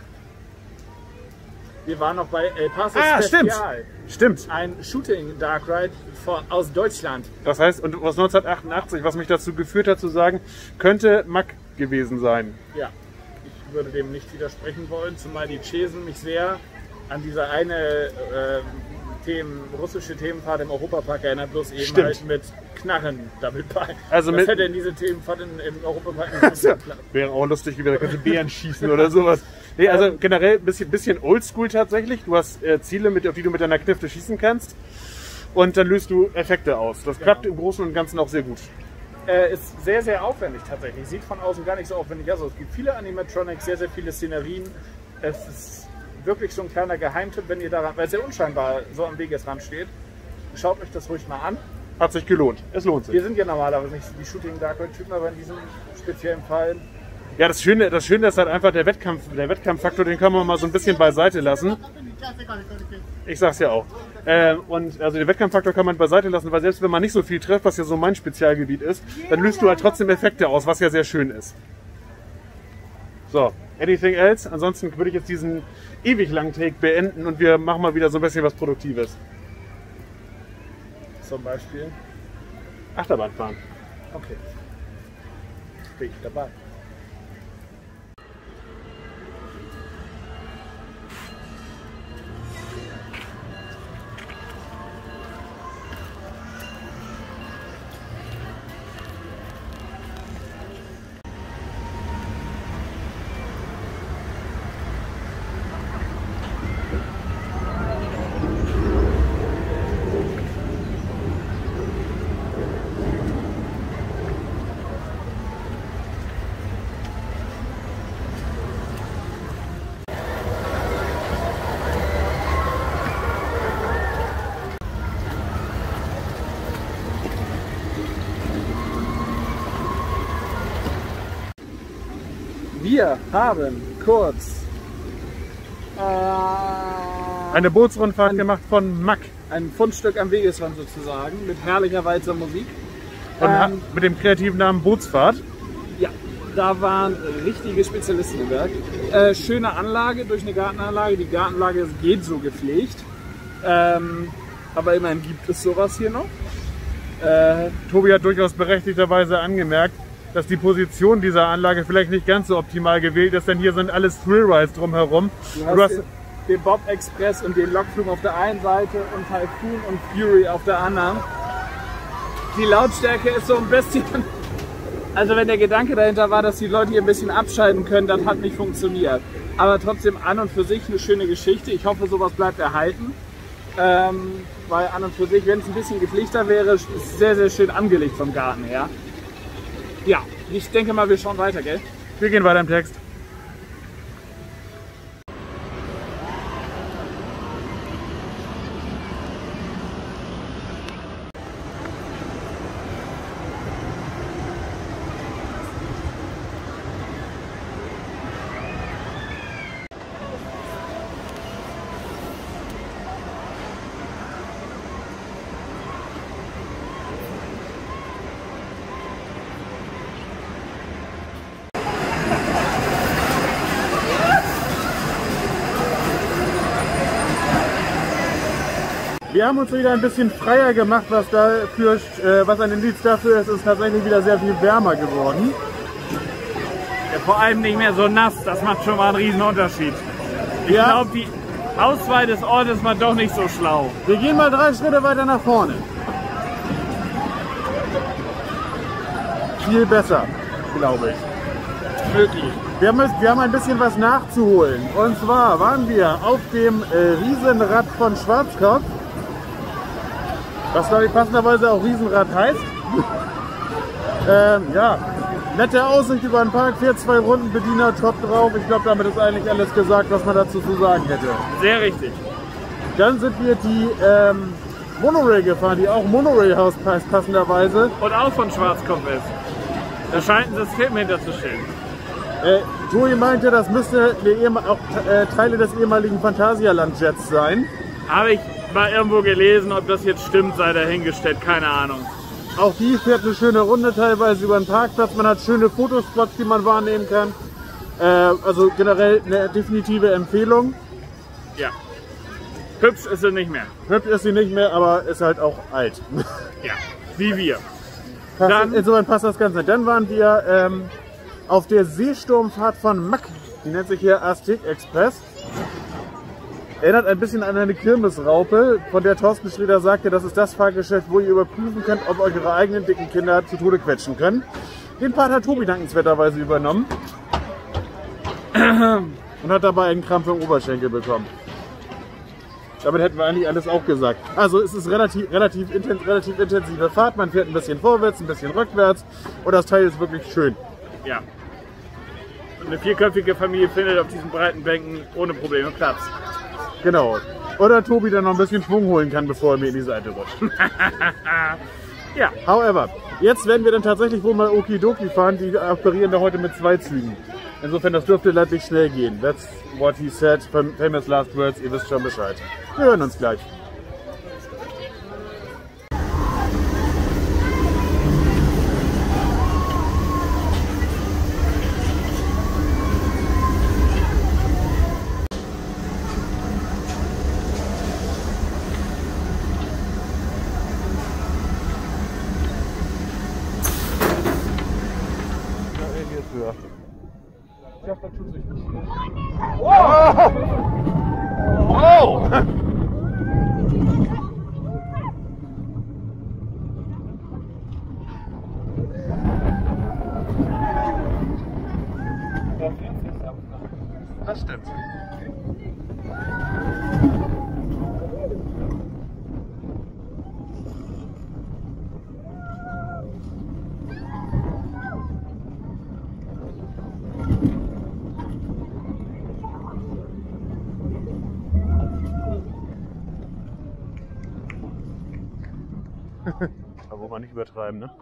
Wir waren noch bei El Paso Ah, stimmt. Special. Stimmt. Ein Shooting Dark Ride von, aus Deutschland. Das heißt, und aus neunzehnhundertachtundachtzig, was mich dazu geführt hat zu sagen, könnte Mack gewesen sein. Ja, ich würde dem nicht widersprechen wollen, zumal die Chesen mich sehr an diese eine äh, Themen, russische Themenfahrt im Europapark erinnert, bloß eben Stimmt. halt mit Knarren dabei. Also Was mit- hätte denn diese Themenfahrt in, im Europapark nicht so Ja, geklappt? wäre auch lustig gewesen, da könnte Bären schießen oder sowas. Nee, also generell ein bisschen, bisschen oldschool tatsächlich. Du hast äh, Ziele, mit, auf die du mit deiner Knifte schießen kannst. Und dann löst du Effekte aus. Das klappt im Großen und Ganzen auch sehr gut. Äh, ist sehr, sehr aufwendig tatsächlich. Sieht von außen gar nicht so aufwendig aus. Es gibt viele Animatronics, sehr, sehr viele Szenerien. Es ist wirklich so ein kleiner Geheimtipp, wenn ihr daran, weil es sehr unscheinbar so am Wegesrand steht. Schaut euch das ruhig mal an. Hat sich gelohnt. Es lohnt sich. Wir sind ja normalerweise nicht die Shooting Dark Ride Typen, aber in diesem speziellen Fall. Ja, das Schöne, das Schöne ist halt einfach der Wettkampf, der Wettkampffaktor, den kann man mal so ein bisschen beiseite lassen. Ich sag's ja auch. Äh, und also den Wettkampffaktor kann man beiseite lassen, weil selbst wenn man nicht so viel trifft, was ja so mein Spezialgebiet ist, dann löst du halt trotzdem Effekte aus, was ja sehr schön ist. So, anything else? Ansonsten würde ich jetzt diesen ewig langen Take beenden und wir machen mal wieder so ein bisschen was Produktives. Zum Beispiel. Achterbahn fahren. Okay. Bin ich dabei. Wir haben kurz äh, Eine Bootsrundfahrt gemacht von Mack. ein Fundstück am Wegesrand sozusagen mit herrlicher Walzer Musik. Und Ähm, mit dem kreativen Namen Bootsfahrt. Ja, da waren richtige Spezialisten im Werk. Äh, schöne Anlage durch eine Gartenanlage. Die Gartenanlage geht so gepflegt. Ähm, aber immerhin gibt es sowas hier noch. Äh, Tobi hat durchaus berechtigterweise angemerkt, dass die Position dieser Anlage vielleicht nicht ganz so optimal gewählt ist, denn hier sind alles Thrill-Rides drumherum. du Du hast hast, den, den Bob Express und den Lokflug auf der einen Seite und Typhoon und Fury auf der anderen. Die Lautstärke ist so ein bisschen... Also wenn der Gedanke dahinter war, dass die Leute hier ein bisschen abschalten können, das hat nicht funktioniert. Aber trotzdem an und für sich eine schöne Geschichte. Ich hoffe, sowas bleibt erhalten. Ähm, weil an und für sich, wenn es ein bisschen gepflegter wäre, ist es sehr, sehr schön angelegt vom Garten her. Ja, ich denke mal, wir schauen weiter, gell? wir gehen weiter im Text. Wir haben uns wieder ein bisschen freier gemacht, was dafür, äh, was ein Indiz dafür ist, ist tatsächlich wieder sehr viel wärmer geworden. Ja, vor allem nicht mehr so nass, das macht schon mal einen riesen Unterschied. Ich Ja. glaube, die Auswahl des Ortes war doch nicht so schlau. Wir gehen mal drei Schritte weiter nach vorne. Viel besser, glaube ich. Wirklich. Wir haben, wir haben ein bisschen was nachzuholen. Und zwar waren wir auf dem äh, Riesenrad von Schwarzkopf, was glaube ich passenderweise auch Riesenrad heißt. ähm, ja, nette Aussicht über den Park, fährt zwei Runden, Bediener top drauf. Ich glaube, damit ist eigentlich alles gesagt, was man dazu zu sagen hätte. Sehr richtig. Dann sind wir die ähm, Monorail gefahren, die auch Monorail-Haus heißt passenderweise. Und auch von Schwarzkopf ist. Da scheint ein System hinter zu stehen. Äh, Joey meinte, das müsste auch äh, Teile des ehemaligen Phantasialand-Jets sein. Habe ich mal irgendwo gelesen, ob das jetzt stimmt, sei dahingestellt, keine Ahnung. Auch die fährt eine schöne Runde teilweise über den Parkplatz. Man hat schöne Fotospots, die man wahrnehmen kann. Äh, also generell eine definitive Empfehlung. Ja. Hübsch ist sie nicht mehr. Hübsch ist sie nicht mehr, aber ist halt auch alt. Ja, wie wir. Passt, Dann, insofern passt das Ganze. Dann waren wir ähm, auf der Seesturmfahrt von Mack. Die nennt sich hier Aztec Express. Erinnert ein bisschen an eine Kirmesraupe, von der Thorsten Sträter sagte, das ist das Fahrgeschäft, wo ihr überprüfen könnt, ob eure eigenen dicken Kinder zu Tode quetschen können. Den Part hat Tobi dankenswerterweise übernommen und hat dabei einen Krampf im Oberschenkel bekommen. Damit hätten wir eigentlich alles auch gesagt. Also es ist relativ, relativ, intens, relativ intensive Fahrt, man fährt ein bisschen vorwärts, ein bisschen rückwärts und das Teil ist wirklich schön. Ja. Und eine vierköpfige Familie findet auf diesen breiten Bänken ohne Probleme Platz. Genau. Oder Tobi dann noch ein bisschen Schwung holen kann, bevor er mir in die Seite rutscht. Ja. However, jetzt werden wir dann tatsächlich wohl mal Okidoki fahren. Die operieren da heute mit zwei Zügen. Insofern, das dürfte leidlich schnell gehen. That's what he said. Famous last words. Ihr wisst schon Bescheid. Wir hören uns gleich. Oh! Das stimmt. Aber wo man nicht übertreiben, ne?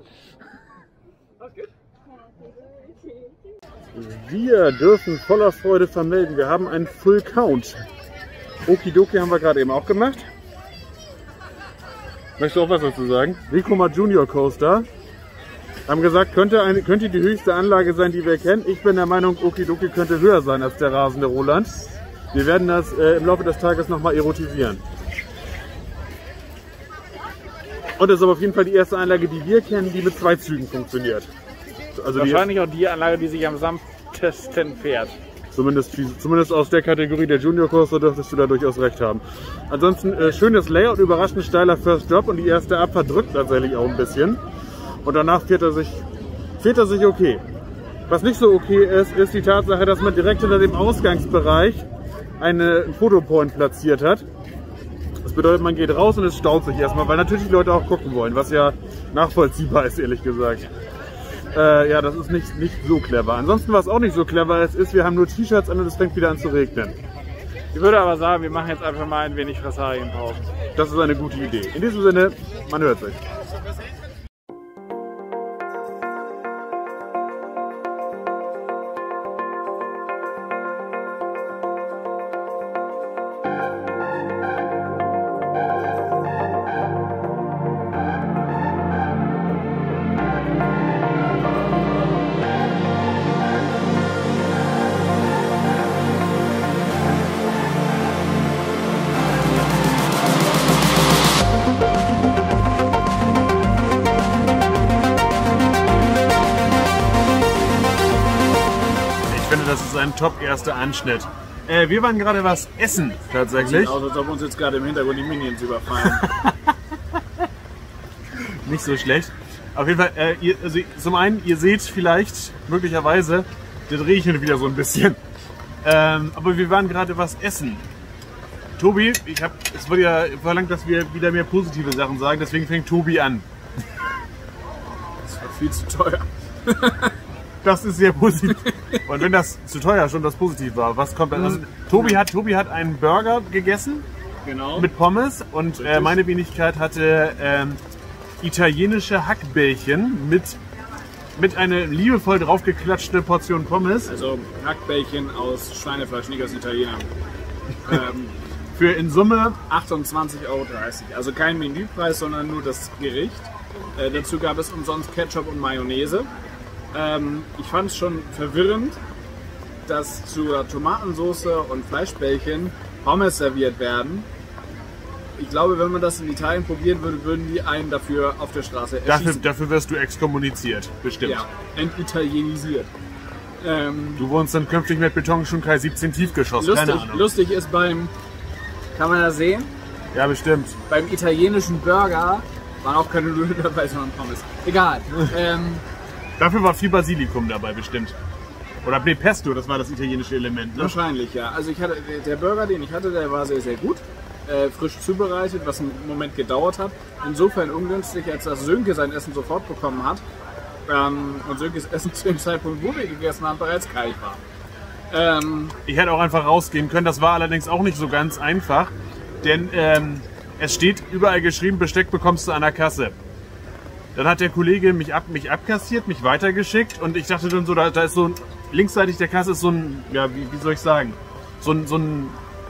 Wir dürfen voller Freude vermelden, wir haben einen Full Count. Okidoki haben wir gerade eben auch gemacht. Möchtest du auch was dazu sagen? Vekoma Junior Coaster. Haben gesagt, könnte, eine, könnte die höchste Anlage sein, die wir kennen. Ich bin der Meinung, Okidoki könnte höher sein als der rasende Roland. Wir werden das äh, im Laufe des Tages nochmal erotisieren. Und das ist aber auf jeden Fall die erste Anlage, die wir kennen, die mit zwei Zügen funktioniert. Also wahrscheinlich die, auch die Anlage, die sich am sanftesten fährt. Zumindest, zumindest aus der Kategorie der Junior Coaster dürftest du da durchaus recht haben. Ansonsten äh, schönes Layout, überraschend steiler First Drop und die erste Abfahrt drückt tatsächlich auch ein bisschen. Und danach fährt er sich, fährt er sich okay. Was nicht so okay ist, ist die Tatsache, dass man direkt hinter dem Ausgangsbereich eine, einen Fotopoint platziert hat. Das bedeutet, man geht raus und es staut sich erstmal, weil natürlich die Leute auch gucken wollen, was ja nachvollziehbar ist, ehrlich gesagt. Äh, ja, das ist nicht, nicht so clever. Ansonsten, was auch nicht so clever ist, ist, wir haben nur T-Shirts an und es fängt wieder an zu regnen. Ich würde aber sagen, wir machen jetzt einfach mal ein wenig Fressarienpause. Das ist eine gute Idee. In diesem Sinne, man hört sich. Das ist ein top erster Anschnitt. Äh, wir waren gerade was essen, tatsächlich. Sieht aus, als ob uns jetzt gerade im Hintergrund die Minions überfallen. Nicht so schlecht. Auf jeden Fall, äh, ihr, also zum einen, ihr seht vielleicht möglicherweise Das drehe ich hin wieder so ein bisschen. Ähm, aber wir waren gerade was essen. Tobi, ich hab, es wurde ja verlangt, dass wir wieder mehr positive Sachen sagen, deswegen fängt Tobi an. Das war viel zu teuer. Das ist sehr positiv. Und wenn das zu teuer schon das Positiv war, was kommt dann? Also, Tobi hat, Tobi hat einen Burger gegessen. Genau. Mit Pommes und äh, meine Wenigkeit hatte ähm, italienische Hackbällchen mit, mit einer liebevoll draufgeklatschte Portion Pommes. Also Hackbällchen aus Schweinefleisch, nicht aus Italienern. ähm, Für in Summe achtundzwanzig Euro dreißig. Also kein Menüpreis, sondern nur das Gericht. Äh, dazu gab es umsonst Ketchup und Mayonnaise. Ähm, ich fand es schon verwirrend, dass zur Tomatensauce und Fleischbällchen Pommes serviert werden. Ich glaube, wenn man das in Italien probieren würde, würden die einen dafür auf der Straße erschießen. Dafür, dafür wirst du exkommuniziert, bestimmt. Ja, entitalienisiert. Ähm, Du wohnst dann künftig mit Betonschunkreis siebzehn Tiefgeschoss, keine lustig, Ahnung. lustig ist beim, kann man das sehen? Ja, bestimmt. Beim italienischen Burger waren auch keine Nudeln dabei, sondern Pommes. Egal. ähm, Dafür war viel Basilikum dabei, bestimmt. Oder nee, Pesto, das war das italienische Element, ne? Wahrscheinlich, ja. Also ich hatte, der Burger, den ich hatte, der war sehr, sehr gut. Äh, frisch zubereitet, was einen Moment gedauert hat. Insofern ungünstig, als dass Sönke sein Essen sofort bekommen hat. Ähm, und Sönkes Essen zu dem Zeitpunkt, wo wir gegessen haben, bereits kalt war. Ähm, Ich hätte auch einfach rausgehen können, das war allerdings auch nicht so ganz einfach. Denn ähm, es steht überall geschrieben, Besteck bekommst du an der Kasse. Dann hat der Kollege mich, ab, mich abkassiert, mich weitergeschickt und ich dachte dann so, da, da ist so ein, linksseitig der Kasse ist so ein, ja, wie, wie soll ich sagen, so ein, so ein,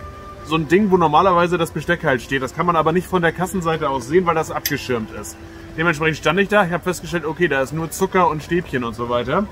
so ein Ding, wo normalerweise das Besteck halt steht. Das kann man aber nicht von der Kassenseite aus sehen, weil das abgeschirmt ist. Dementsprechend stand ich da, ich habe festgestellt, okay, da ist nur Zucker und Stäbchen und so weiter.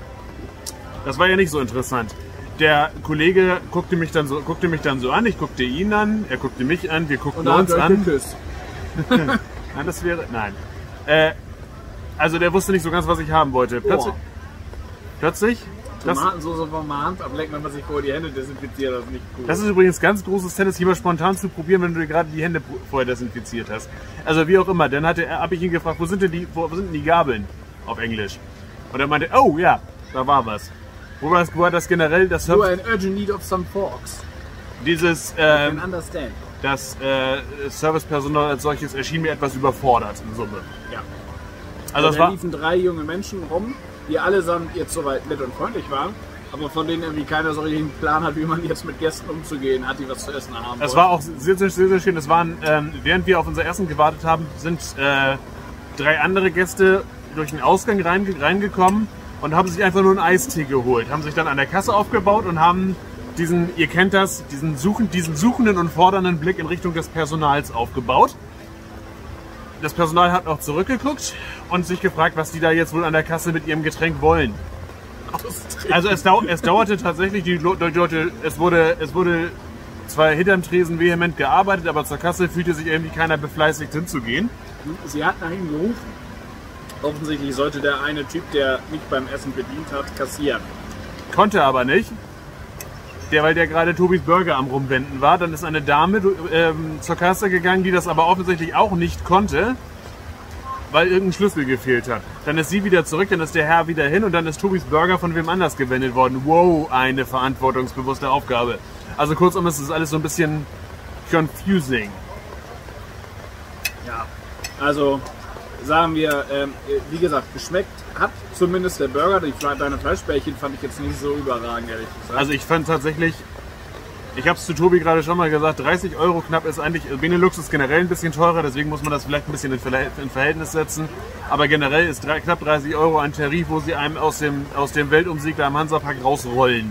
Das war ja nicht so interessant. Der Kollege guckte mich dann so, guckte mich dann so an, ich guckte ihn an, er guckte mich an, wir guckten und da uns habt ihr euch an. geküsst. Nein, das wäre. Nein. Äh, also der wusste nicht so ganz, was ich haben wollte. Plötzlich. Plötzlich. Das, Tomatensauce von der Hand ablecken, wenn man sich vorher die Hände desinfiziert, das ist nicht gut. das ist übrigens ganz großes Tennis, hier mal spontan zu probieren, wenn du dir gerade die Hände vorher desinfiziert hast. Also wie auch immer, dann hatte er, habe ich ihn gefragt, wo sind denn die, wo, wo sind denn die Gabeln auf Englisch? Und er meinte, oh ja, da war was. Wo war das, wo war das generell? Das You are in urgent need of some forks. dieses, I ähm, can understand. das äh, Servicepersonal als solches erschien mir etwas überfordert in Summe. Ja. Also Also das da war, liefen drei junge Menschen rum, die allesamt jetzt soweit nett und freundlich waren, aber von denen irgendwie keiner so richtig einen Plan hat, wie man jetzt mit Gästen umzugehen hat, die was zu essen haben es wollen. war auch sehr, sehr, sehr, sehr schön. Es waren, ähm, während wir auf unser Essen gewartet haben, sind äh, drei andere Gäste durch den Ausgang reinge reingekommen und haben sich einfach nur einen Eistee geholt. Haben sich dann an der Kasse aufgebaut und haben diesen, ihr kennt das, diesen, suchen, diesen suchenden und fordernden Blick in Richtung des Personals aufgebaut. Das Personal hat auch zurückgeguckt und sich gefragt, was die da jetzt wohl an der Kasse mit ihrem Getränk wollen. Also es, dau es dauerte tatsächlich, die Leute, es wurde, es wurde zwar hinterm Tresen vehement gearbeitet, aber zur Kasse fühlte sich irgendwie keiner befleißigt hinzugehen. Sie hat nach ihm gerufen. Offensichtlich sollte der eine Typ, der mich beim Essen bedient hat, kassieren. Konnte aber nicht, der, weil der gerade Tobis Burger am Rumwenden war. Dann ist eine Dame ähm, zur Kasse gegangen, die das aber offensichtlich auch nicht konnte, weil irgendein Schlüssel gefehlt hat. Dann ist sie wieder zurück, dann ist der Herr wieder hin und dann ist Tobis Burger von wem anders gewendet worden. Wow, eine verantwortungsbewusste Aufgabe. Also kurzum ist es alles so ein bisschen confusing. Ja, also sagen wir, ähm, wie gesagt, geschmeckt hat zumindest der Burger. Die Fle deine Fleischbällchen fand ich jetzt nicht so überragend, ehrlich gesagt. Also ich fand tatsächlich, ich habe es zu Tobi gerade schon mal gesagt, dreißig Euro knapp ist eigentlich, Benelux ist generell ein bisschen teurer, deswegen muss man das vielleicht ein bisschen in, Verhält in Verhältnis setzen. Aber generell ist drei, knapp dreißig Euro ein Tarif, wo sie einem aus dem, aus dem Weltumsieg da im Hansapark rausrollen.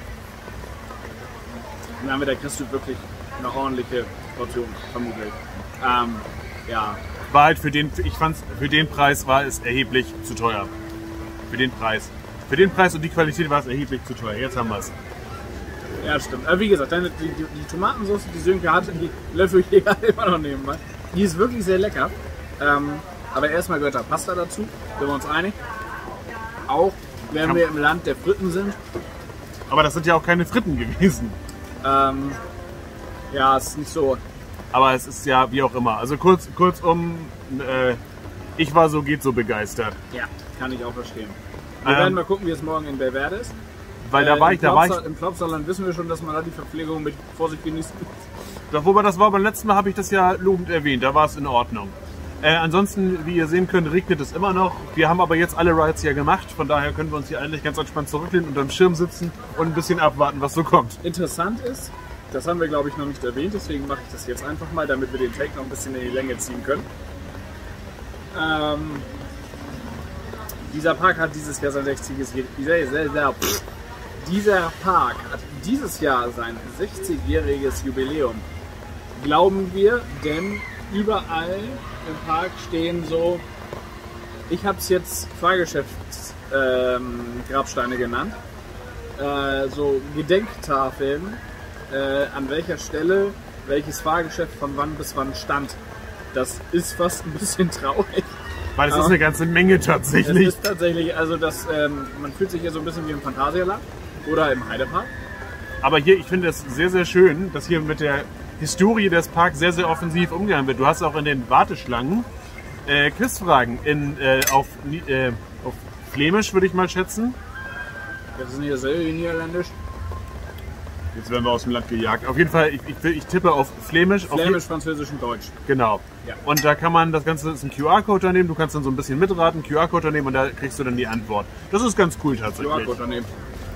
Dann haben wir, da kriegst du wirklich eine ordentliche Portion, vermutlich. Ähm, ja, War halt für den, ich fand's, für den Preis war es erheblich zu teuer. Für den Preis. Für den Preis und die Qualität war es erheblich zu teuer. Jetzt haben wir es. ja, stimmt. Aber wie gesagt, deine, die, die, die Tomatensauce, die Sönke hatte, die löffel ich hier immer noch nebenbei. Die ist wirklich sehr lecker. Ähm, aber erstmal gehört da Pasta dazu, sind wir uns einig. Auch wenn wir im Land der Fritten sind. Aber das sind ja auch keine Fritten gewesen. Ähm, ja, es ist nicht so. Aber es ist ja wie auch immer. Also kurz, kurzum, äh, ich war so, geht so begeistert. Ja, kann ich auch verstehen. Wir Ähm, werden mal gucken, wie es morgen in Belverde ist. Weil da Äh, war ich, im da war ich. Plopsa- Im Plopsaland wissen wir schon, dass man da die Verpflegung mit Vorsicht genießen muss. Doch, wobei das war beim letzten Mal, habe ich das ja lobend erwähnt, da war es in Ordnung. Äh, ansonsten, wie ihr sehen könnt, regnet es immer noch. Wir haben aber jetzt alle Rides ja gemacht, von daher können wir uns hier eigentlich ganz entspannt zurücklehnen, unter dem Schirm sitzen und ein bisschen abwarten, was so kommt. Interessant ist, das haben wir glaube ich noch nicht erwähnt, deswegen mache ich das jetzt einfach mal, damit wir den Take noch ein bisschen in die Länge ziehen können. Ähm, dieser Park hat dieses Jahr sein sechziges Dieser Park hat dieses Jahr sein sechzigjähriges Jubiläum. Glauben wir, denn überall im Park stehen so, ich habe es jetzt Fahrgeschäftsgrabsteine ähm, genannt, äh, so Gedenktafeln, äh, an welcher Stelle welches Fahrgeschäft von wann bis wann stand. Das ist fast ein bisschen traurig. Weil es ist eine ganze Menge tatsächlich. Es ist tatsächlich, also das, ähm, man fühlt sich hier so ein bisschen wie im Phantasialand oder im Heidepark. Aber hier, ich finde es sehr, sehr schön, dass hier mit der Historie des Parks sehr, sehr offensiv umgegangen wird. Du hast auch in den Warteschlangen äh, Quizfragen in, äh, auf, äh, auf Flämisch, würde ich mal schätzen. Das ist nicht dasselbe wie Niederländisch. Jetzt werden wir aus dem Land gejagt. Auf jeden Fall, ich, ich, ich tippe auf Flämisch. Flämisch, auf Französisch und Deutsch. Genau. Ja. Und da kann man, das Ganze ist ein Q R-Code daneben, du kannst dann so ein bisschen mitraten, Q R-Code daneben und da kriegst du dann die Antwort. Das ist ganz cool tatsächlich. Q R-Code daneben.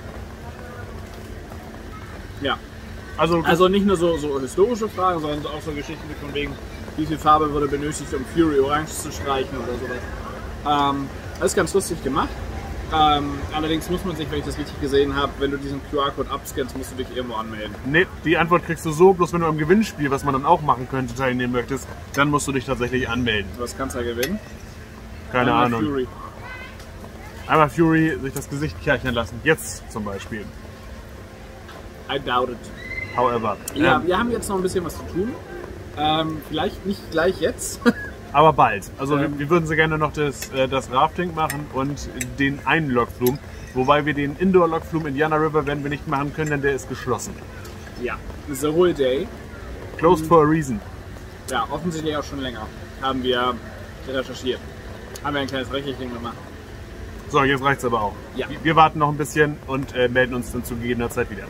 Ja. Also, Also nicht nur so, so historische Fragen, sondern auch so Geschichten wie von wegen, wie viel Farbe wurde benötigt, um Fury orange zu streichen oder sowas. Ähm, das ist ganz lustig gemacht. Ähm, allerdings muss man sich, wenn ich das richtig gesehen habe, wenn du diesen Q R-Code abscannst, musst du dich irgendwo anmelden. nee, die Antwort kriegst du so, bloß wenn du am Gewinnspiel, was man dann auch machen könnte, teilnehmen möchtest, dann musst du dich tatsächlich anmelden. Was kannst du da gewinnen? Keine Einmal Ahnung. Fury. Einmal Fury sich das Gesicht kärchern lassen. Jetzt zum Beispiel. I doubt it. However. Ja, Ähm, wir haben jetzt noch ein bisschen was zu tun. Ähm, vielleicht nicht gleich jetzt. aber bald. Also Ähm. wir würden sehr gerne noch das, äh, das Rafting machen und den einen Lokflume. Wobei wir den Indoor-Lokflume in Yana River werden wir nicht machen können, denn der ist geschlossen. Ja, The Whole Day. Closed for a reason. Ja, offensichtlich auch schon länger. Haben wir recherchiert. Haben wir ein kleines Rechnchen gemacht. So, jetzt reicht's aber auch. Ja. Wir- Wir warten noch ein bisschen und äh, melden uns dann zu gegebener Zeit wieder.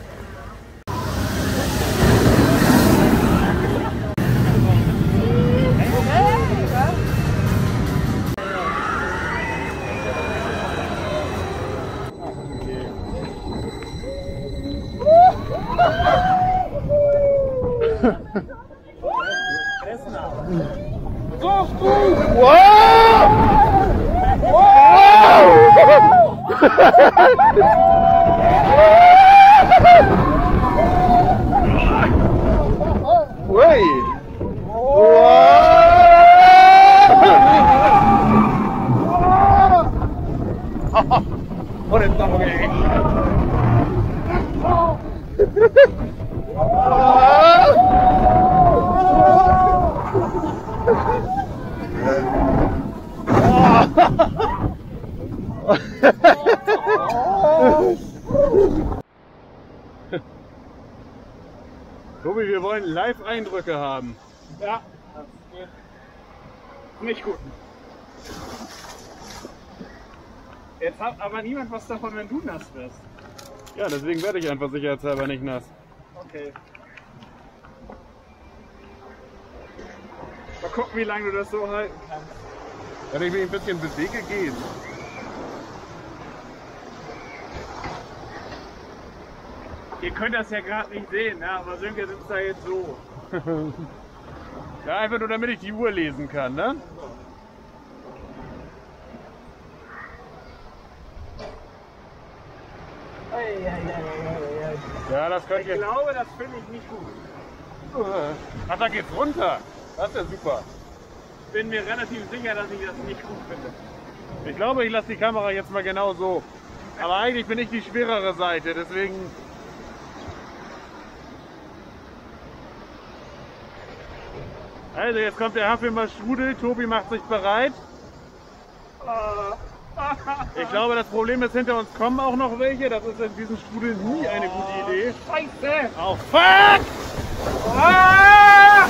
Tobi, wir wollen Live-Eindrücke haben. Ja, das geht nicht gut. Jetzt hat aber niemand was davon, wenn du nass wirst. Ja, deswegen werde ich einfach sicherheitshalber nicht nass. Okay. Mal gucken, wie lange du das so halten kannst. Wenn ich mich ein bisschen bewege, geht's. Ihr könnt das ja gerade nicht sehen, ne? Aber Sönke sitzt da jetzt so. Ja, einfach nur damit ich die Uhr lesen kann, ne? Ja, das Ich könnte ich. glaube, das finde ich nicht gut. Ach, da geht's runter. Das ist ja super. Ich bin mir relativ sicher, dass ich das nicht gut finde. Ich glaube, ich lasse die Kamera jetzt mal genau so. Aber eigentlich bin ich die schwerere Seite, deswegen. Also, jetzt kommt der Hafelmer Strudel. Tobi macht sich bereit. Ich glaube, das Problem ist, hinter uns kommen auch noch welche. Das ist in diesem Strudel nie eine gute Idee. Scheiße! Oh, fuck! Ah!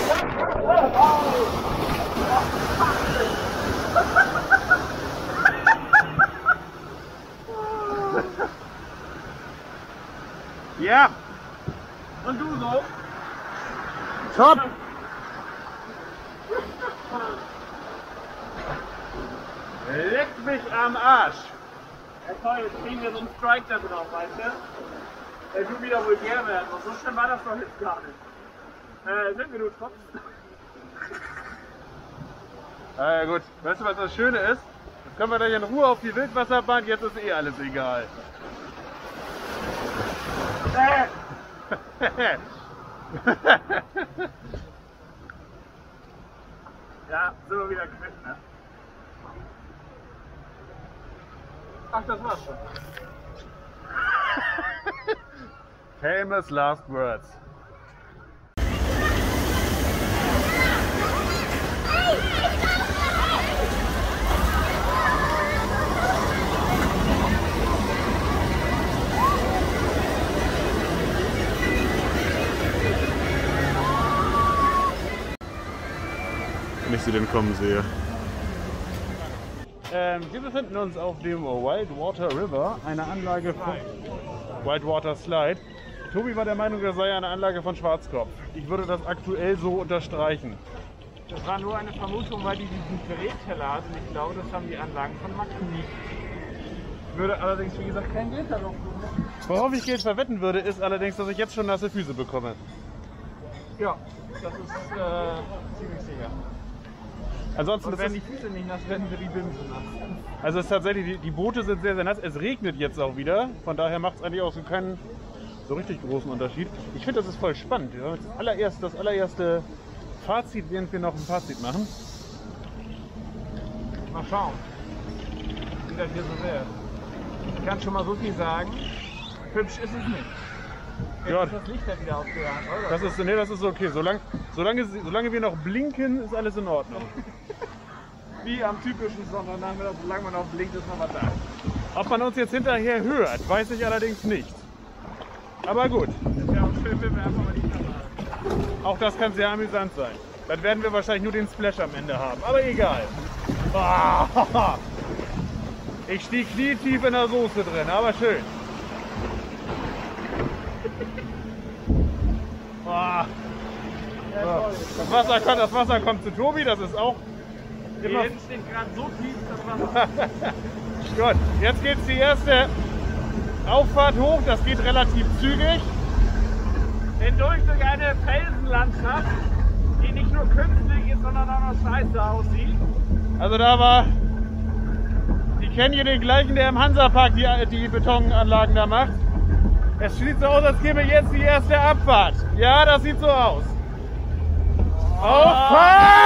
Ja. Und du so? Top! Leck mich am Arsch! Ja toll, jetzt kriegen wir so einen Strike da drauf, weißt du? Der tut wieder vulgär werden. Und so schlimm war das doch jetzt gar nicht. Äh, sind wir nur Tropfen? Ah ja gut, weißt du was das Schöne ist? Jetzt können wir gleich in Ruhe auf die Wildwasserbahn, jetzt ist eh alles egal. Ja, sind wir wieder quitt, ne? Ach, das war's schon. Famous last words. Wenn ich sie denn kommen sehe. Ähm, wir befinden uns auf dem Wildwater River, eine Anlage von Wildwater Slide. Tobi war der Meinung, das sei eine Anlage von Schwarzkopf. Ich würde das aktuell so unterstreichen. Das war nur eine Vermutung, weil die diesen Drehteller hat und ich glaube, das haben die Anlagen von Max nicht. Ich würde allerdings, wie gesagt, kein Geld darauf tun. Worauf ich Geld verwetten würde, ist allerdings, dass ich jetzt schon nasse Füße bekomme. Ja, das ist äh, ziemlich sicher. Ansonsten Und wenn ist die Füße nicht nass werden, wird die Bimse nass. Also es ist tatsächlich, die, die Boote sind sehr, sehr nass. Es regnet jetzt auch wieder. Von daher macht es eigentlich auch so keinen so richtig großen Unterschied. Ich finde, das ist voll spannend. Wir haben jetzt das allererste, das allererste Fazit, während wir noch ein Fazit machen. Mal schauen, wie das hier so wird. Ich kann schon mal so viel sagen, hübsch ist es nicht. Jetzt Ja. ist das Licht dann wieder aufgegangen, oder? Das ist, nee, das ist okay. Solange, solange, solange wir noch blinken, ist alles in Ordnung. Wie am typischen Sonntagnachmittag, solange man noch blinkt, ist noch was da. Ob man uns jetzt hinterher hört, weiß ich allerdings nicht. Aber gut, Das wäre auch schön, wenn wir einfach mal die Kamera. auch das kann sehr amüsant sein. Dann werden wir wahrscheinlich nur den Splash am Ende haben. Aber egal. Ah, ich stehe knietief in der Soße drin, aber schön. Ah. Das Wasser, kommt, das Wasser kommt zu Tobi, das ist auch Hier immer... hinten steht gerade so tief, das Wasser. Gut, jetzt geht die erste Auffahrt hoch, das geht relativ zügig. Hindurch durch eine Felsenlandschaft, die nicht nur künstlich ist, sondern auch noch scheiße aussieht. Also da war, die kennen hier den gleichen, der im Hansapark die, die Betonanlagen da macht. Es sieht so aus, als gäbe jetzt die erste Abfahrt. Ja, das sieht so aus. Auffahrt!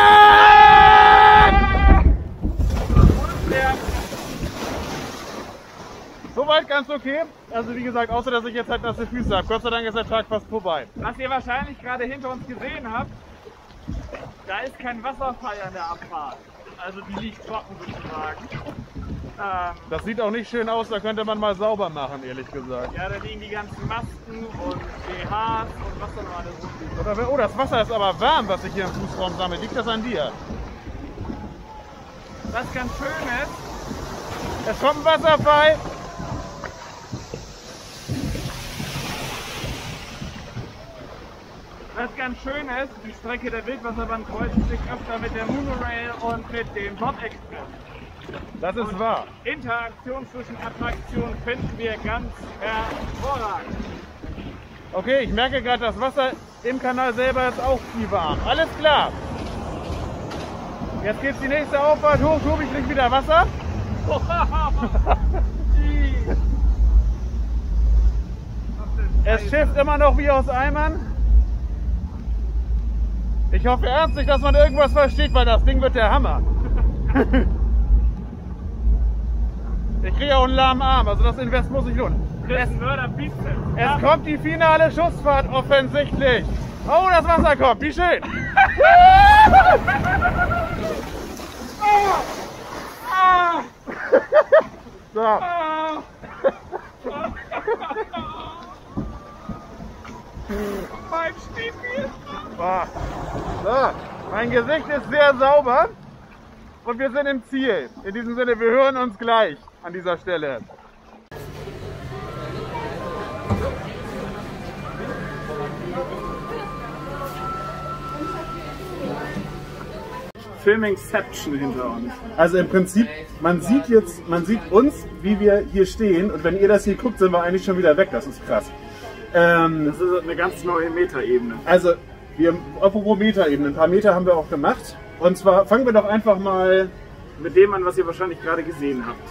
Soweit ganz okay. Also wie gesagt, außer dass ich jetzt halt nasse Füße habe. Gott sei Dank ist der Tag fast vorbei. Was ihr wahrscheinlich gerade hinter uns gesehen habt, da ist kein Wasserfall an der Abfahrt. Also die liegt trocken sozusagen. Ähm, Das sieht auch nicht schön aus, da könnte man mal sauber machen, ehrlich gesagt. ja, da liegen die ganzen Masken und B Hs und was da noch alles rumliegt. Oder, oh, das Wasser ist aber warm, was sich hier im Fußraum sammelt. Liegt das an dir? Was ganz schön ist, Es kommt ein Wasserfall. was ganz schön ist, die Strecke der Wildwasserbahn kreuzt sich öfter mit der Monorail und mit dem Bob Express. Das ist wahr. Interaktion zwischen Attraktionen finden wir ganz hervorragend. Okay, ich merke gerade, das Wasser im Kanal selber ist auch viel warm. Alles klar. Jetzt geht's die nächste Auffahrt hoch. Tobi kriegt wieder Wasser. Es schifft immer noch wie aus Eimern. Ich hoffe ernstlich, dass man irgendwas versteht, weil das Ding wird der Hammer. Ich kriege auch einen lahmen Arm, also das Invest muss sich lohnen. Es, Es kommt die finale Schussfahrt offensichtlich. Oh, das Wasser kommt, wie schön. So. Mein Stiefel. Ah. So, mein Gesicht ist sehr sauber und wir sind im Ziel. In diesem Sinne, wir hören uns gleich an dieser Stelle. Filmingception hinter uns. Also im Prinzip, man sieht jetzt, man sieht uns, wie wir hier stehen und wenn ihr das hier guckt, sind wir eigentlich schon wieder weg. Das ist krass. Ähm, Das ist eine ganz neue Metaebene. also, wir, apropos Metaebene, ein paar Meter haben wir auch gemacht. Und zwar fangen wir doch einfach mal, Mit dem an, was ihr wahrscheinlich gerade gesehen habt.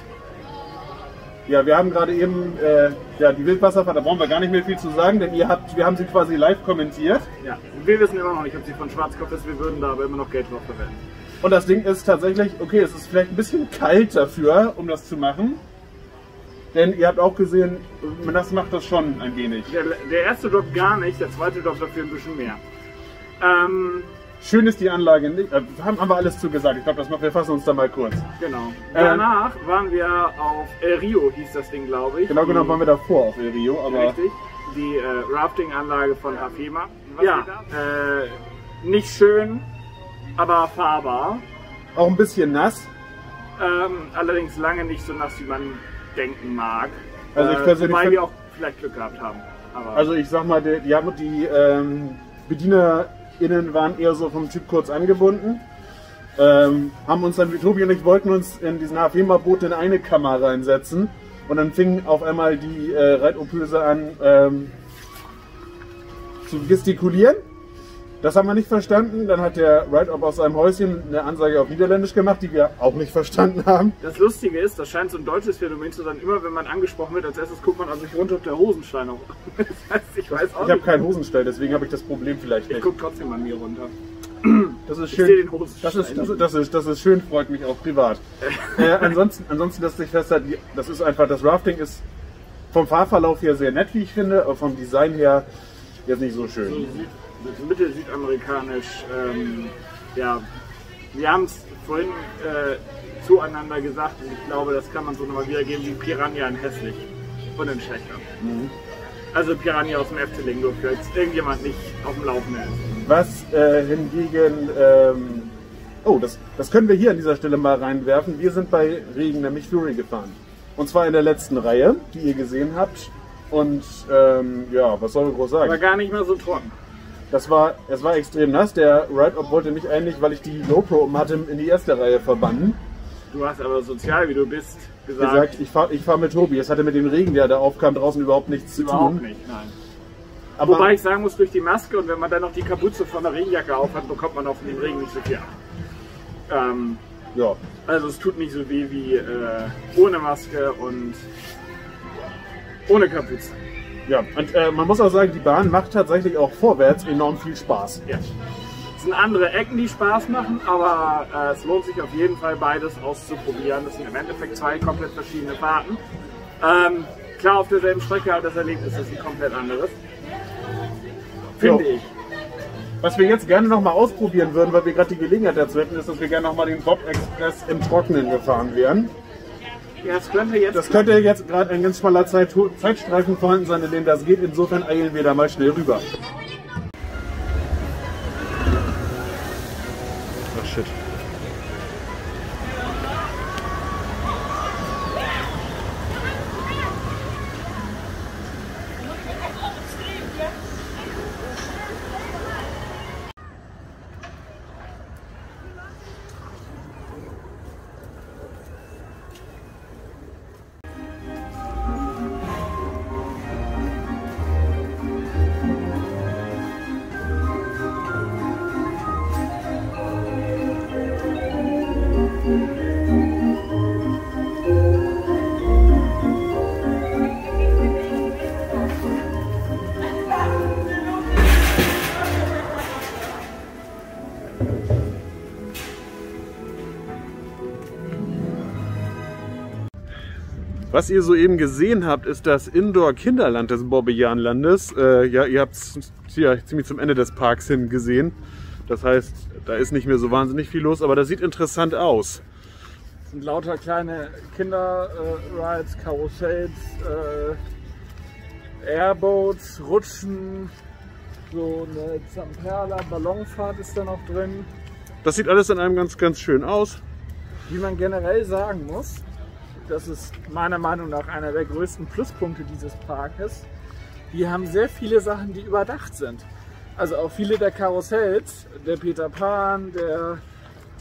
ja, wir haben gerade eben, äh, ja, die Wildwasserfahrt, da brauchen wir gar nicht mehr viel zu sagen, denn ihr habt, wir haben sie quasi live kommentiert. Ja. Wir wissen immer noch nicht, ob sie von Schwarzkopf ist. Wir würden da aber immer noch Geld drauf verwenden. Und das Ding ist tatsächlich, okay, es ist vielleicht ein bisschen kalt dafür, um das zu machen. Denn ihr habt auch gesehen, das macht das schon ein wenig. Der, der erste Drop gar nicht, der zweite Drop dafür ein bisschen mehr. Ähm, Schön ist die Anlage nicht. Äh, haben, haben wir alles zugesagt. Ich glaube, das machen wir fassen uns da mal kurz. genau. Danach waren wir auf El Rio, hieß das Ding, glaube ich. Genau, genau, Die- waren wir davor auf El Rio, aber Richtig. Die äh, Rafting-Anlage von Afema. Ja, äh, nicht schön, aber fahrbar. auch ein bisschen nass. Ähm, allerdings lange nicht so nass, wie man denken mag. Also ich Äh, persönlich Wobei find- wir auch vielleicht Glück gehabt haben. Aber Also ich sag mal, die, die, haben- die ähm, BedienerInnen waren eher so vom Typ kurz angebunden. Ähm, haben uns dann, Tobi und ich wollten uns in diesen Afema-Boot in eine Kammer reinsetzen. Und dann fing auf einmal die äh, Reitopöse an ähm, zu gestikulieren. Das haben wir nicht verstanden. Dann hat der Ride-Op aus seinem Häuschen eine Ansage auf Niederländisch gemacht, die wir auch nicht verstanden haben. das Lustige ist, das scheint so ein deutsches Phänomen zu sein, immer wenn man angesprochen wird, als erstes guckt man an sich runter, ob der Hosenstein auch. Das heißt, ich weiß auch Ich habe nicht. keinen Hosenstall, deswegen habe ich das Problem vielleicht Ich nicht. guck trotzdem an mir runter. Das ist Ich schön. sehe den Hosenstein. Das ist, das, ist, das, ist, das ist schön, freut mich auch privat. äh, ansonsten, ansonsten, dass sich festhalten, die- das ist einfach, das Rafting ist vom Fahrverlauf her sehr nett, wie ich finde, aber vom Design her jetzt nicht so So schön. Süd, so mittel-südamerikanisch. Ähm, ja, wir haben es vorhin äh, zueinander gesagt und ich glaube, das kann man so nochmal wiedergeben wie Piranha in hässlich und in Schächer. Mhm. Also Piranha aus dem Efteling, nur für jetzt irgendjemand nicht auf dem Laufenden ist. Was äh, hingegen, ähm, oh, das, das können wir hier an dieser Stelle mal reinwerfen. Wir sind bei Regen nämlich Fury gefahren. Und zwar in der letzten Reihe, die ihr gesehen habt. Und ähm, ja, was soll ich groß sagen? Aber gar nicht mehr so trocken. Das war, es war extrem nass. Der Ride-Op wollte mich eigentlich, weil ich die GoPro um hatte, in die erste Reihe verbannen. Du hast aber sozial, wie du bist, gesagt, Gesagt, ich fahre ich fahr mit Tobi. Es hatte mit dem Regen, der da aufkam, draußen überhaupt nichts zu überhaupt tun. nicht. Nein. Aber Wobei ich sagen muss, durch die Maske und wenn man dann noch die Kapuze von der Regenjacke auf hat, bekommt man auf dem Regen nicht so viel ab. Ähm, ja, also es tut nicht so weh wie äh, ohne Maske und ohne Kapuze. ja. Und äh, man muss auch sagen, die Bahn macht tatsächlich auch vorwärts enorm viel Spaß. Ja. Es sind andere Ecken, die Spaß machen, aber äh, es lohnt sich auf jeden Fall beides auszuprobieren. Das sind im Endeffekt zwei komplett verschiedene Fahrten. Ähm, klar, auf derselben Strecke, aber das Erlebnis ist ein komplett anderes. Finde Jo. ich. Was wir jetzt gerne noch mal ausprobieren würden, weil wir gerade die Gelegenheit dazu hätten, ist, dass wir gerne noch mal den Bob Express im Trockenen gefahren wären. Ja, es könnte jetzt. Das könnte jetzt gerade ein ganz schmaler Zeit Zeitstreifen vorhanden sein, in dem das geht. Insofern eilen wir da mal schnell rüber. Ach shit. Was ihr soeben gesehen habt, ist das Indoor-Kinderland des Bobbejaanlandes. Äh, ja, ihr habt es ja ziemlich zum Ende des Parks hin gesehen. Das heißt, da ist nicht mehr so wahnsinnig viel los, aber das sieht interessant aus. Es sind lauter kleine Kinder-Rides, Karussells, äh, Airboats, Rutschen, so eine Zamperla, Ballonfahrt ist da noch drin. Das sieht alles in einem ganz, ganz schön aus. Wie man generell sagen muss, das ist meiner Meinung nach einer der größten Pluspunkte dieses Parkes. Die haben sehr viele Sachen, die überdacht sind. Also auch viele der Karussells, der Peter Pan, der,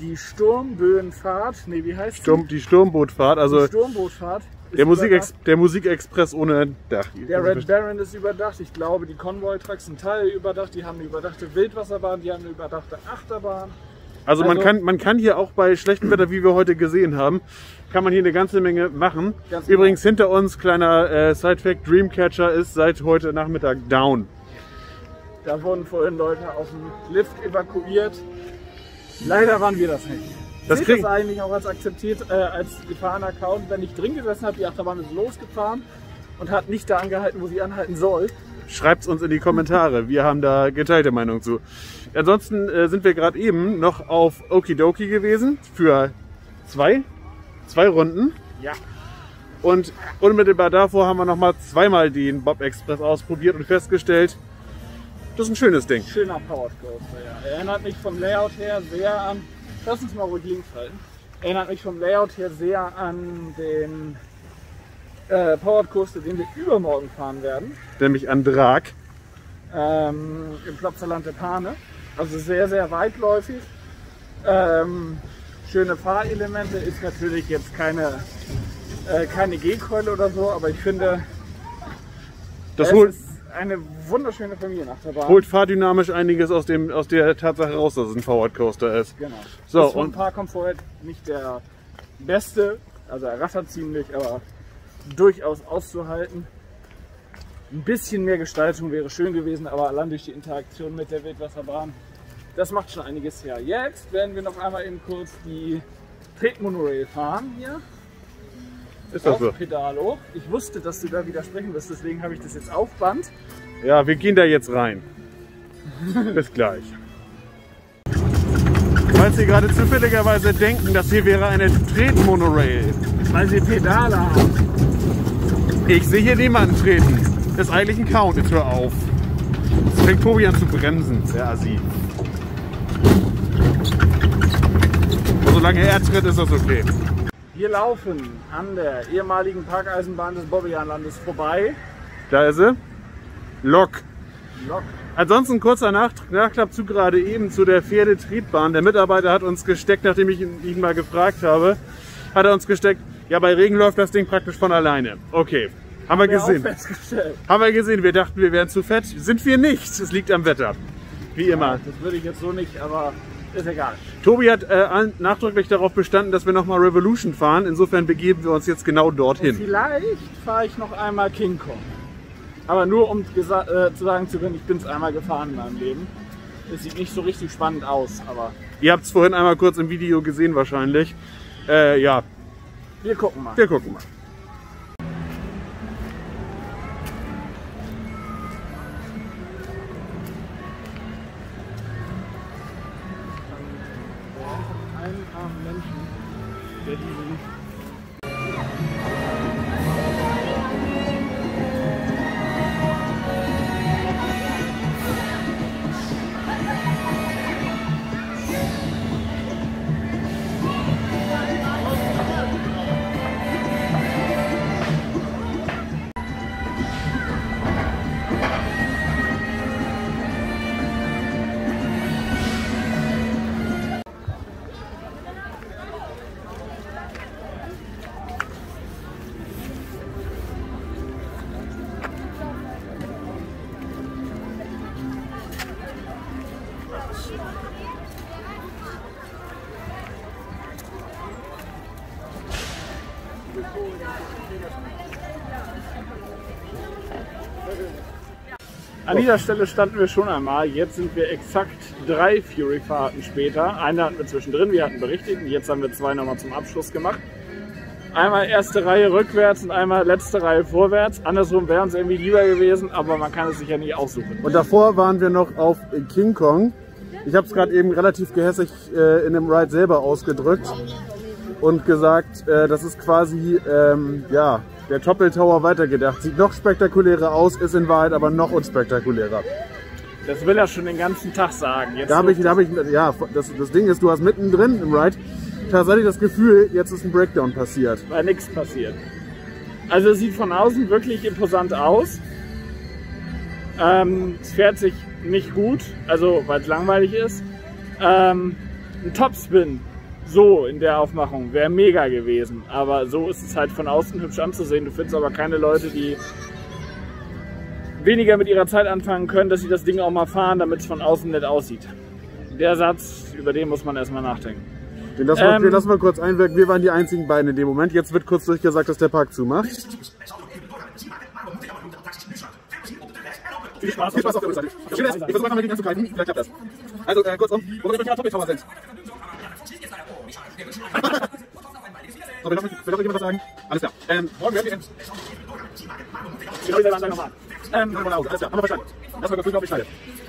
die Sturmböenfahrt, nee, wie heißt Sturm, die Sturmbootfahrt, also die Sturmbootfahrt. der, Musikex, der Musikexpress ohne Dach. Der Red Baron ist überdacht. Ich glaube, die Convoy Trucks sind Teil überdacht. Die haben eine überdachte Wildwasserbahn, die haben eine überdachte Achterbahn. Also, Also man, kann, man kann hier auch bei schlechtem Wetter, wie wir heute gesehen haben, kann man hier eine ganze Menge machen. Ganz genau. Übrigens hinter uns, kleiner äh, Sidefact, Dreamcatcher ist seit heute Nachmittag down. Da wurden vorhin Leute aus dem Lift evakuiert. Leider waren wir das nicht. Das Seht krieg- das eigentlich auch als akzeptiert, äh, als gefahrener Account, wenn ich drin gesessen habe, die Achterbahn ist losgefahren und hat nicht da angehalten, wo sie anhalten soll. Schreibt's uns in die Kommentare, wir haben da geteilte Meinung zu. Ansonsten äh, sind wir gerade eben noch auf Okidoki gewesen für zwei, zwei Runden. Ja. Und unmittelbar davor haben wir noch mal zweimal den Bob Express ausprobiert und festgestellt, das ist ein schönes Ding. Schöner Powered Coaster, ja. Erinnert mich vom Layout her sehr an, lass uns mal ruhig links halten, erinnert mich vom Layout her sehr an den äh, Powered Coaster, den wir übermorgen fahren werden, Nämlich an Drag. ähm, im Plopsaland der Pane. Also sehr, sehr weitläufig. Ähm, schöne Fahrelemente, ist natürlich jetzt keine, äh, keine G-Keule oder so, aber ich finde, Das es holt, ist eine wunderschöne Familienachterbahn. holt fahrdynamisch einiges aus, dem, aus der Tatsache raus, dass es ein Forward Coaster ist. Genau. So, ist vom und- Fahrkomfort nicht der beste, also er rattert ziemlich, aber durchaus auszuhalten. Ein bisschen mehr Gestaltung wäre schön gewesen, aber allein durch die Interaktion mit der Wildwasserbahn, das macht schon einiges her. Jetzt werden wir noch einmal eben kurz die Tretmonorail fahren hier. Ist das Auf so? Pedalo. Ich wusste, dass du da widersprechen wirst, deswegen habe ich das jetzt auf Band. Ja, wir gehen da jetzt rein. Bis gleich. Falls Sie gerade zufälligerweise denken, das hier wäre eine Tretmonorail. Weil sie Pedale haben. Ich sehe hier niemanden treten. Das ist eigentlich ein Count. Jetzt hör auf. Jetzt fängt Tobi an zu bremsen. Der Assi. Aber solange er tritt, ist das okay. Wir laufen an der ehemaligen Parkeisenbahn des Bobbejahnlandes vorbei. Da ist sie. Lok. Lok. Ansonsten kurzer Nach Nachklapp zu gerade eben zu der Pferdetretbahn. Der Mitarbeiter hat uns gesteckt, nachdem ich ihn, ihn mal gefragt habe, hat er uns gesteckt, ja, bei Regen läuft das Ding praktisch von alleine. Okay, haben wir Wir auch gesehen. festgestellt. Haben wir gesehen, wir dachten, wir wären zu fett. Sind wir nicht. Es liegt am Wetter. Wie immer. Das würde ich jetzt so nicht, aber ist egal. Tobi hat äh, an- nachdrücklich darauf bestanden, dass wir nochmal Revolution fahren. Insofern begeben wir uns jetzt genau Und dorthin. vielleicht fahre ich noch einmal King Kong. Aber nur um gesa- äh, zu sagen zu können, ich bin es einmal gefahren in meinem Leben. Es sieht nicht so richtig spannend aus, aber Ihr habt es vorhin einmal kurz im Video gesehen wahrscheinlich. Äh, ja, wir gucken mal. wir gucken mal. Einen armen Menschen, der diesen An dieser Stelle standen wir schon einmal. Jetzt sind wir exakt drei Fury-Fahrten später. Eine hatten wir zwischendrin, wir hatten berichtet. Und jetzt haben wir zwei nochmal zum Abschluss gemacht. Einmal erste Reihe rückwärts und einmal letzte Reihe vorwärts. Andersrum wäre uns irgendwie lieber gewesen, aber man kann es sich ja nicht aussuchen. Und davor waren wir noch auf King Kong. Ich habe es gerade eben relativ gehässig äh, in dem Ride selber ausgedrückt und gesagt, äh, das ist quasi ähm, ja, der Topple Tower weitergedacht. Sieht noch spektakulärer aus, ist in Wahrheit aber noch unspektakulärer. Das will er schon den ganzen Tag sagen. Jetzt Da habe ich, da hab ich, ja, das, das Ding ist, du hast mittendrin im Ride tatsächlich das Gefühl, jetzt ist ein Breakdown passiert. weil nichts passiert. Also es sieht von außen wirklich imposant aus. Ähm, es fährt sich nicht gut, also weil es langweilig ist. Ähm, ein Topspin so in der Aufmachung wäre mega gewesen. Aber so ist es halt von außen hübsch anzusehen. Du findest aber keine Leute, die weniger mit ihrer Zeit anfangen können, dass sie das Ding auch mal fahren, damit es von außen nett aussieht. Der Satz, über den muss man erstmal nachdenken. Den lassen wir, ähm, den lassen wir kurz einwirken. Wir waren die einzigen beiden in dem Moment. Jetzt wird kurz durchgesagt, dass der Park zumacht. Viel Spaß, viel Spaß auf der Rückseite. Ich versuche einfach mal gegen anzugreifen. Vielleicht klappt das. Also, äh, kurzum, wo wir durch die Topic Tower sind. So, will noch, will noch jemand was sagen? Alles klar. Ähm, morgen werden wir in... Genau dieselbe Ansage nochmal. Ähm, alles klar, haben wir verstanden. Lass mal kurz durch, ob ich schneide.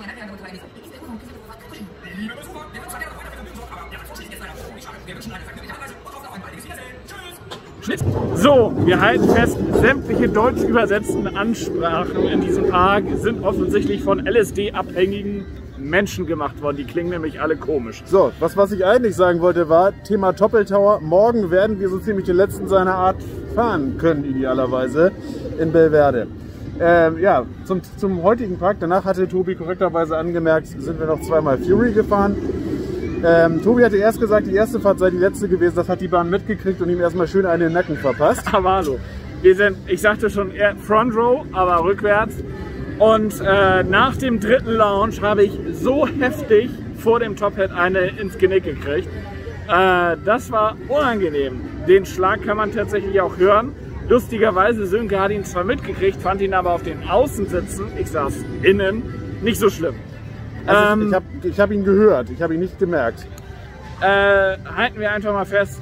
So, wir halten fest, sämtliche deutsch übersetzten Ansprachen in diesem Park sind offensichtlich von L S D-abhängigen Menschen gemacht worden. Die klingen nämlich alle komisch. So, was, was ich eigentlich sagen wollte war, Thema Toppeltower. Morgen werden wir so ziemlich den letzten seiner Art fahren können, idealerweise, in Belverde. Ähm, ja, zum, zum heutigen Park. Danach hatte Tobi korrekterweise angemerkt, sind wir noch zweimal Fury gefahren. Ähm, Tobi hatte erst gesagt, die erste Fahrt sei die letzte gewesen. Das hat die Bahn mitgekriegt und ihm erstmal schön einen in den Nacken verpasst. Aber hallo. Wir sind, ich sagte schon, eher Front Row, aber rückwärts. Und äh, nach dem dritten Launch habe ich so heftig vor dem Top Hat eine ins Genick gekriegt. Äh, das war unangenehm. Den Schlag kann man tatsächlich auch hören. Lustigerweise, Sönke hat ihn zwar mitgekriegt, fand ihn aber auf den Außensitzen, ich saß innen, nicht so schlimm. Also ähm, ich habe ich hab ihn gehört, ich habe ihn nicht gemerkt. Äh, halten wir einfach mal fest,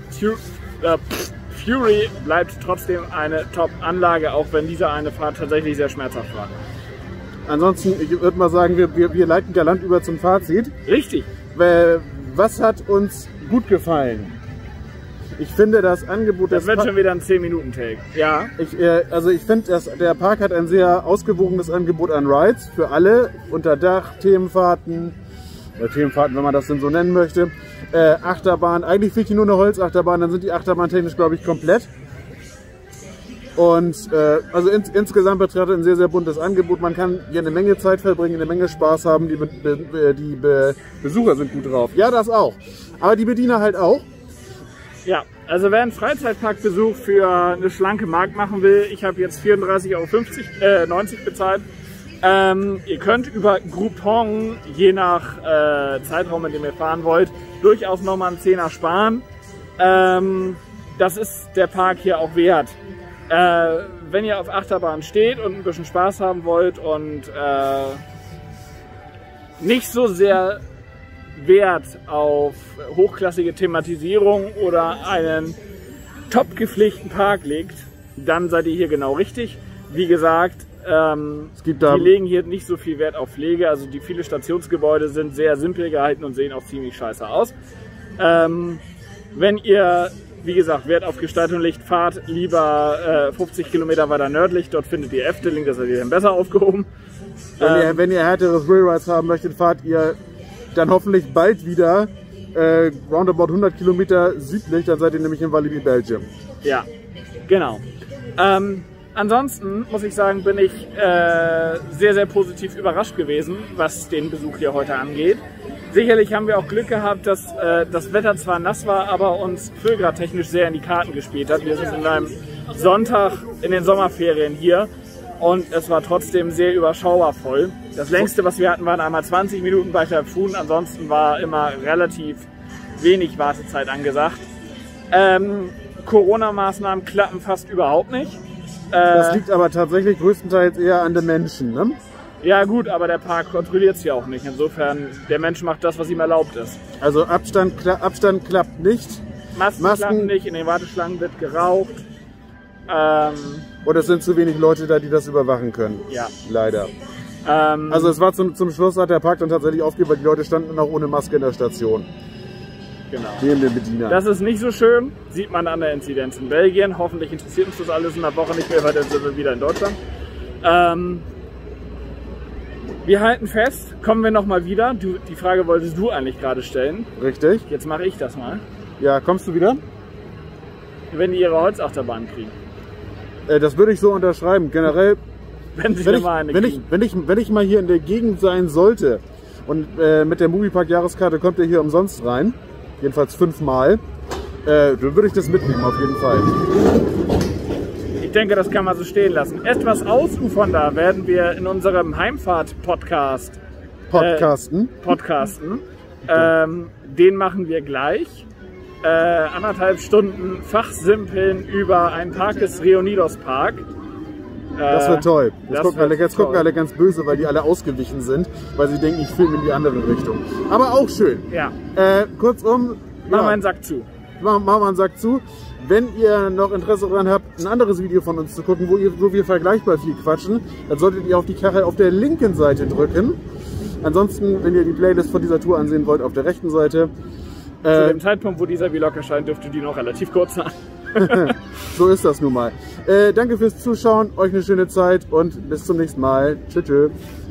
Fury bleibt trotzdem eine Top-Anlage, auch wenn diese eine Fahrt tatsächlich sehr schmerzhaft war. Ansonsten, ich würde mal sagen, wir, wir, wir leiten galant über zum Fazit. Richtig. Was hat uns gut gefallen? Ich finde das Angebot... Das wird schon wieder ein zehn Minuten Take. Ja. Ich, äh, also ich finde, der Park hat ein sehr ausgewogenes Angebot an Rides für alle. Unter Dach, Themenfahrten, äh, Themenfahrten, wenn man das denn so nennen möchte. Äh, Achterbahn, eigentlich finde ich nur eine Holzachterbahn, dann sind die Achterbahn technisch, glaube ich, komplett. Und äh, also ins, insgesamt betrachtet ein sehr, sehr buntes Angebot. Man kann hier eine Menge Zeit verbringen, eine Menge Spaß haben. Die, Be Be die Be Besucher sind gut drauf. Ja, das auch. Aber die Bediener halt auch. Ja, also wer einen Freizeitparkbesuch für eine schlanke Mark machen will, ich habe jetzt vierunddreißig Euro neunzig bezahlt. Ähm, ihr könnt über Groupon, je nach äh, Zeitraum, in dem ihr fahren wollt, durchaus nochmal einen Zehner sparen. Ähm, das ist der Park hier auch wert. Äh, wenn ihr auf Achterbahn steht und ein bisschen Spaß haben wollt und äh, nicht so sehr Wert auf hochklassige Thematisierung oder einen top gepflegten Park legt, dann seid ihr hier genau richtig. Wie gesagt, ähm, es gibt da die legen hier nicht so viel Wert auf Pflege, also die viele Stationsgebäude sind sehr simpel gehalten und sehen auch ziemlich scheiße aus. Ähm, wenn ihr, wie gesagt, Wert auf Gestaltung legt, fahrt lieber äh, fünfzig Kilometer weiter nördlich, dort findet ihr Efteling, das seid ihr dann besser aufgehoben. Wenn, ähm, ihr, wenn ihr härtere Thrill-Rides haben möchtet, fahrt ihr dann hoffentlich bald wieder äh, roundabout hundert Kilometer südlich, dann seid ihr nämlich in Walibi, Belgium. Ja, genau. Ähm, ansonsten muss ich sagen, bin ich äh, sehr, sehr positiv überrascht gewesen, was den Besuch hier heute angeht. Sicherlich haben wir auch Glück gehabt, dass äh, das Wetter zwar nass war, aber uns füllgradtechnisch sehr in die Karten gespielt hat. Wir sind in einem Sonntag in den Sommerferien hier. Und es war trotzdem sehr überschaubar voll. Das längste, was wir hatten, waren einmal zwanzig Minuten bei Typhoon. Ansonsten war immer relativ wenig Wartezeit angesagt. Ähm, Corona-Maßnahmen klappen fast überhaupt nicht. Äh, das liegt aber tatsächlich größtenteils eher an den Menschen, ne? Ja gut, aber der Park kontrolliert es ja auch nicht. Insofern, der Mensch macht das, was ihm erlaubt ist. Also Abstand, Kla Abstand klappt nicht. Masken, Masken klappen nicht, in den Warteschlangen wird geraucht. Ähm, Oder es sind zu wenig Leute da, die das überwachen können. Ja. Leider. Ähm, also es war zum, zum Schluss, hat der Park dann tatsächlich aufgegeben, weil die Leute standen noch ohne Maske in der Station. Genau. Neben den Bedienern. Das ist nicht so schön, sieht man an der Inzidenz in Belgien. Hoffentlich interessiert uns das alles in einer Woche nicht mehr, weil dann sind wir wieder in Deutschland. Ähm, wir halten fest, kommen wir nochmal wieder. Du, die Frage wolltest du eigentlich gerade stellen. Richtig. Jetzt mache ich das mal. Ja, kommst du wieder? Wenn die ihre Holzachterbahn kriegen. Äh, das würde ich so unterschreiben. Generell, wenn, sie wenn, ich, mal eine wenn, ich, wenn, ich, wenn ich mal hier in der Gegend sein sollte und äh, mit der Moviepark Jahreskarte kommt ihr hier umsonst rein, jedenfalls fünfmal. Äh, dann würde ich das mitnehmen, auf jeden Fall. Ich denke, das kann man so stehen lassen. Etwas ausufernder werden wir in unserem Heimfahrt-Podcast Podcasten. Äh, podcasten. Ähm, den machen wir gleich. Äh, anderthalb Stunden Fachsimpeln über ein Parkes Reunidos Park. Äh, Das wird toll. Jetzt, das gucken, wird alle, jetzt toll. gucken alle ganz böse, weil die alle ausgewichen sind, weil sie denken, ich filme in die andere Richtung. Aber auch schön. Ja, Äh, kurzum, mach ja, mal einen Sack zu. machen wir einen Sack zu. Wenn ihr noch Interesse daran habt, ein anderes Video von uns zu gucken, wo, ihr, wo wir vergleichbar viel quatschen, dann solltet ihr auf die Karre auf der linken Seite drücken. Ansonsten, wenn ihr die Playlist von dieser Tour ansehen wollt, auf der rechten Seite. Zu Äh, dem Zeitpunkt, wo dieser Vlog erscheint, dürfte die noch relativ kurz sein. so ist das nun mal. Äh, danke fürs Zuschauen, euch eine schöne Zeit und bis zum nächsten Mal. Tschüss. Tschüss.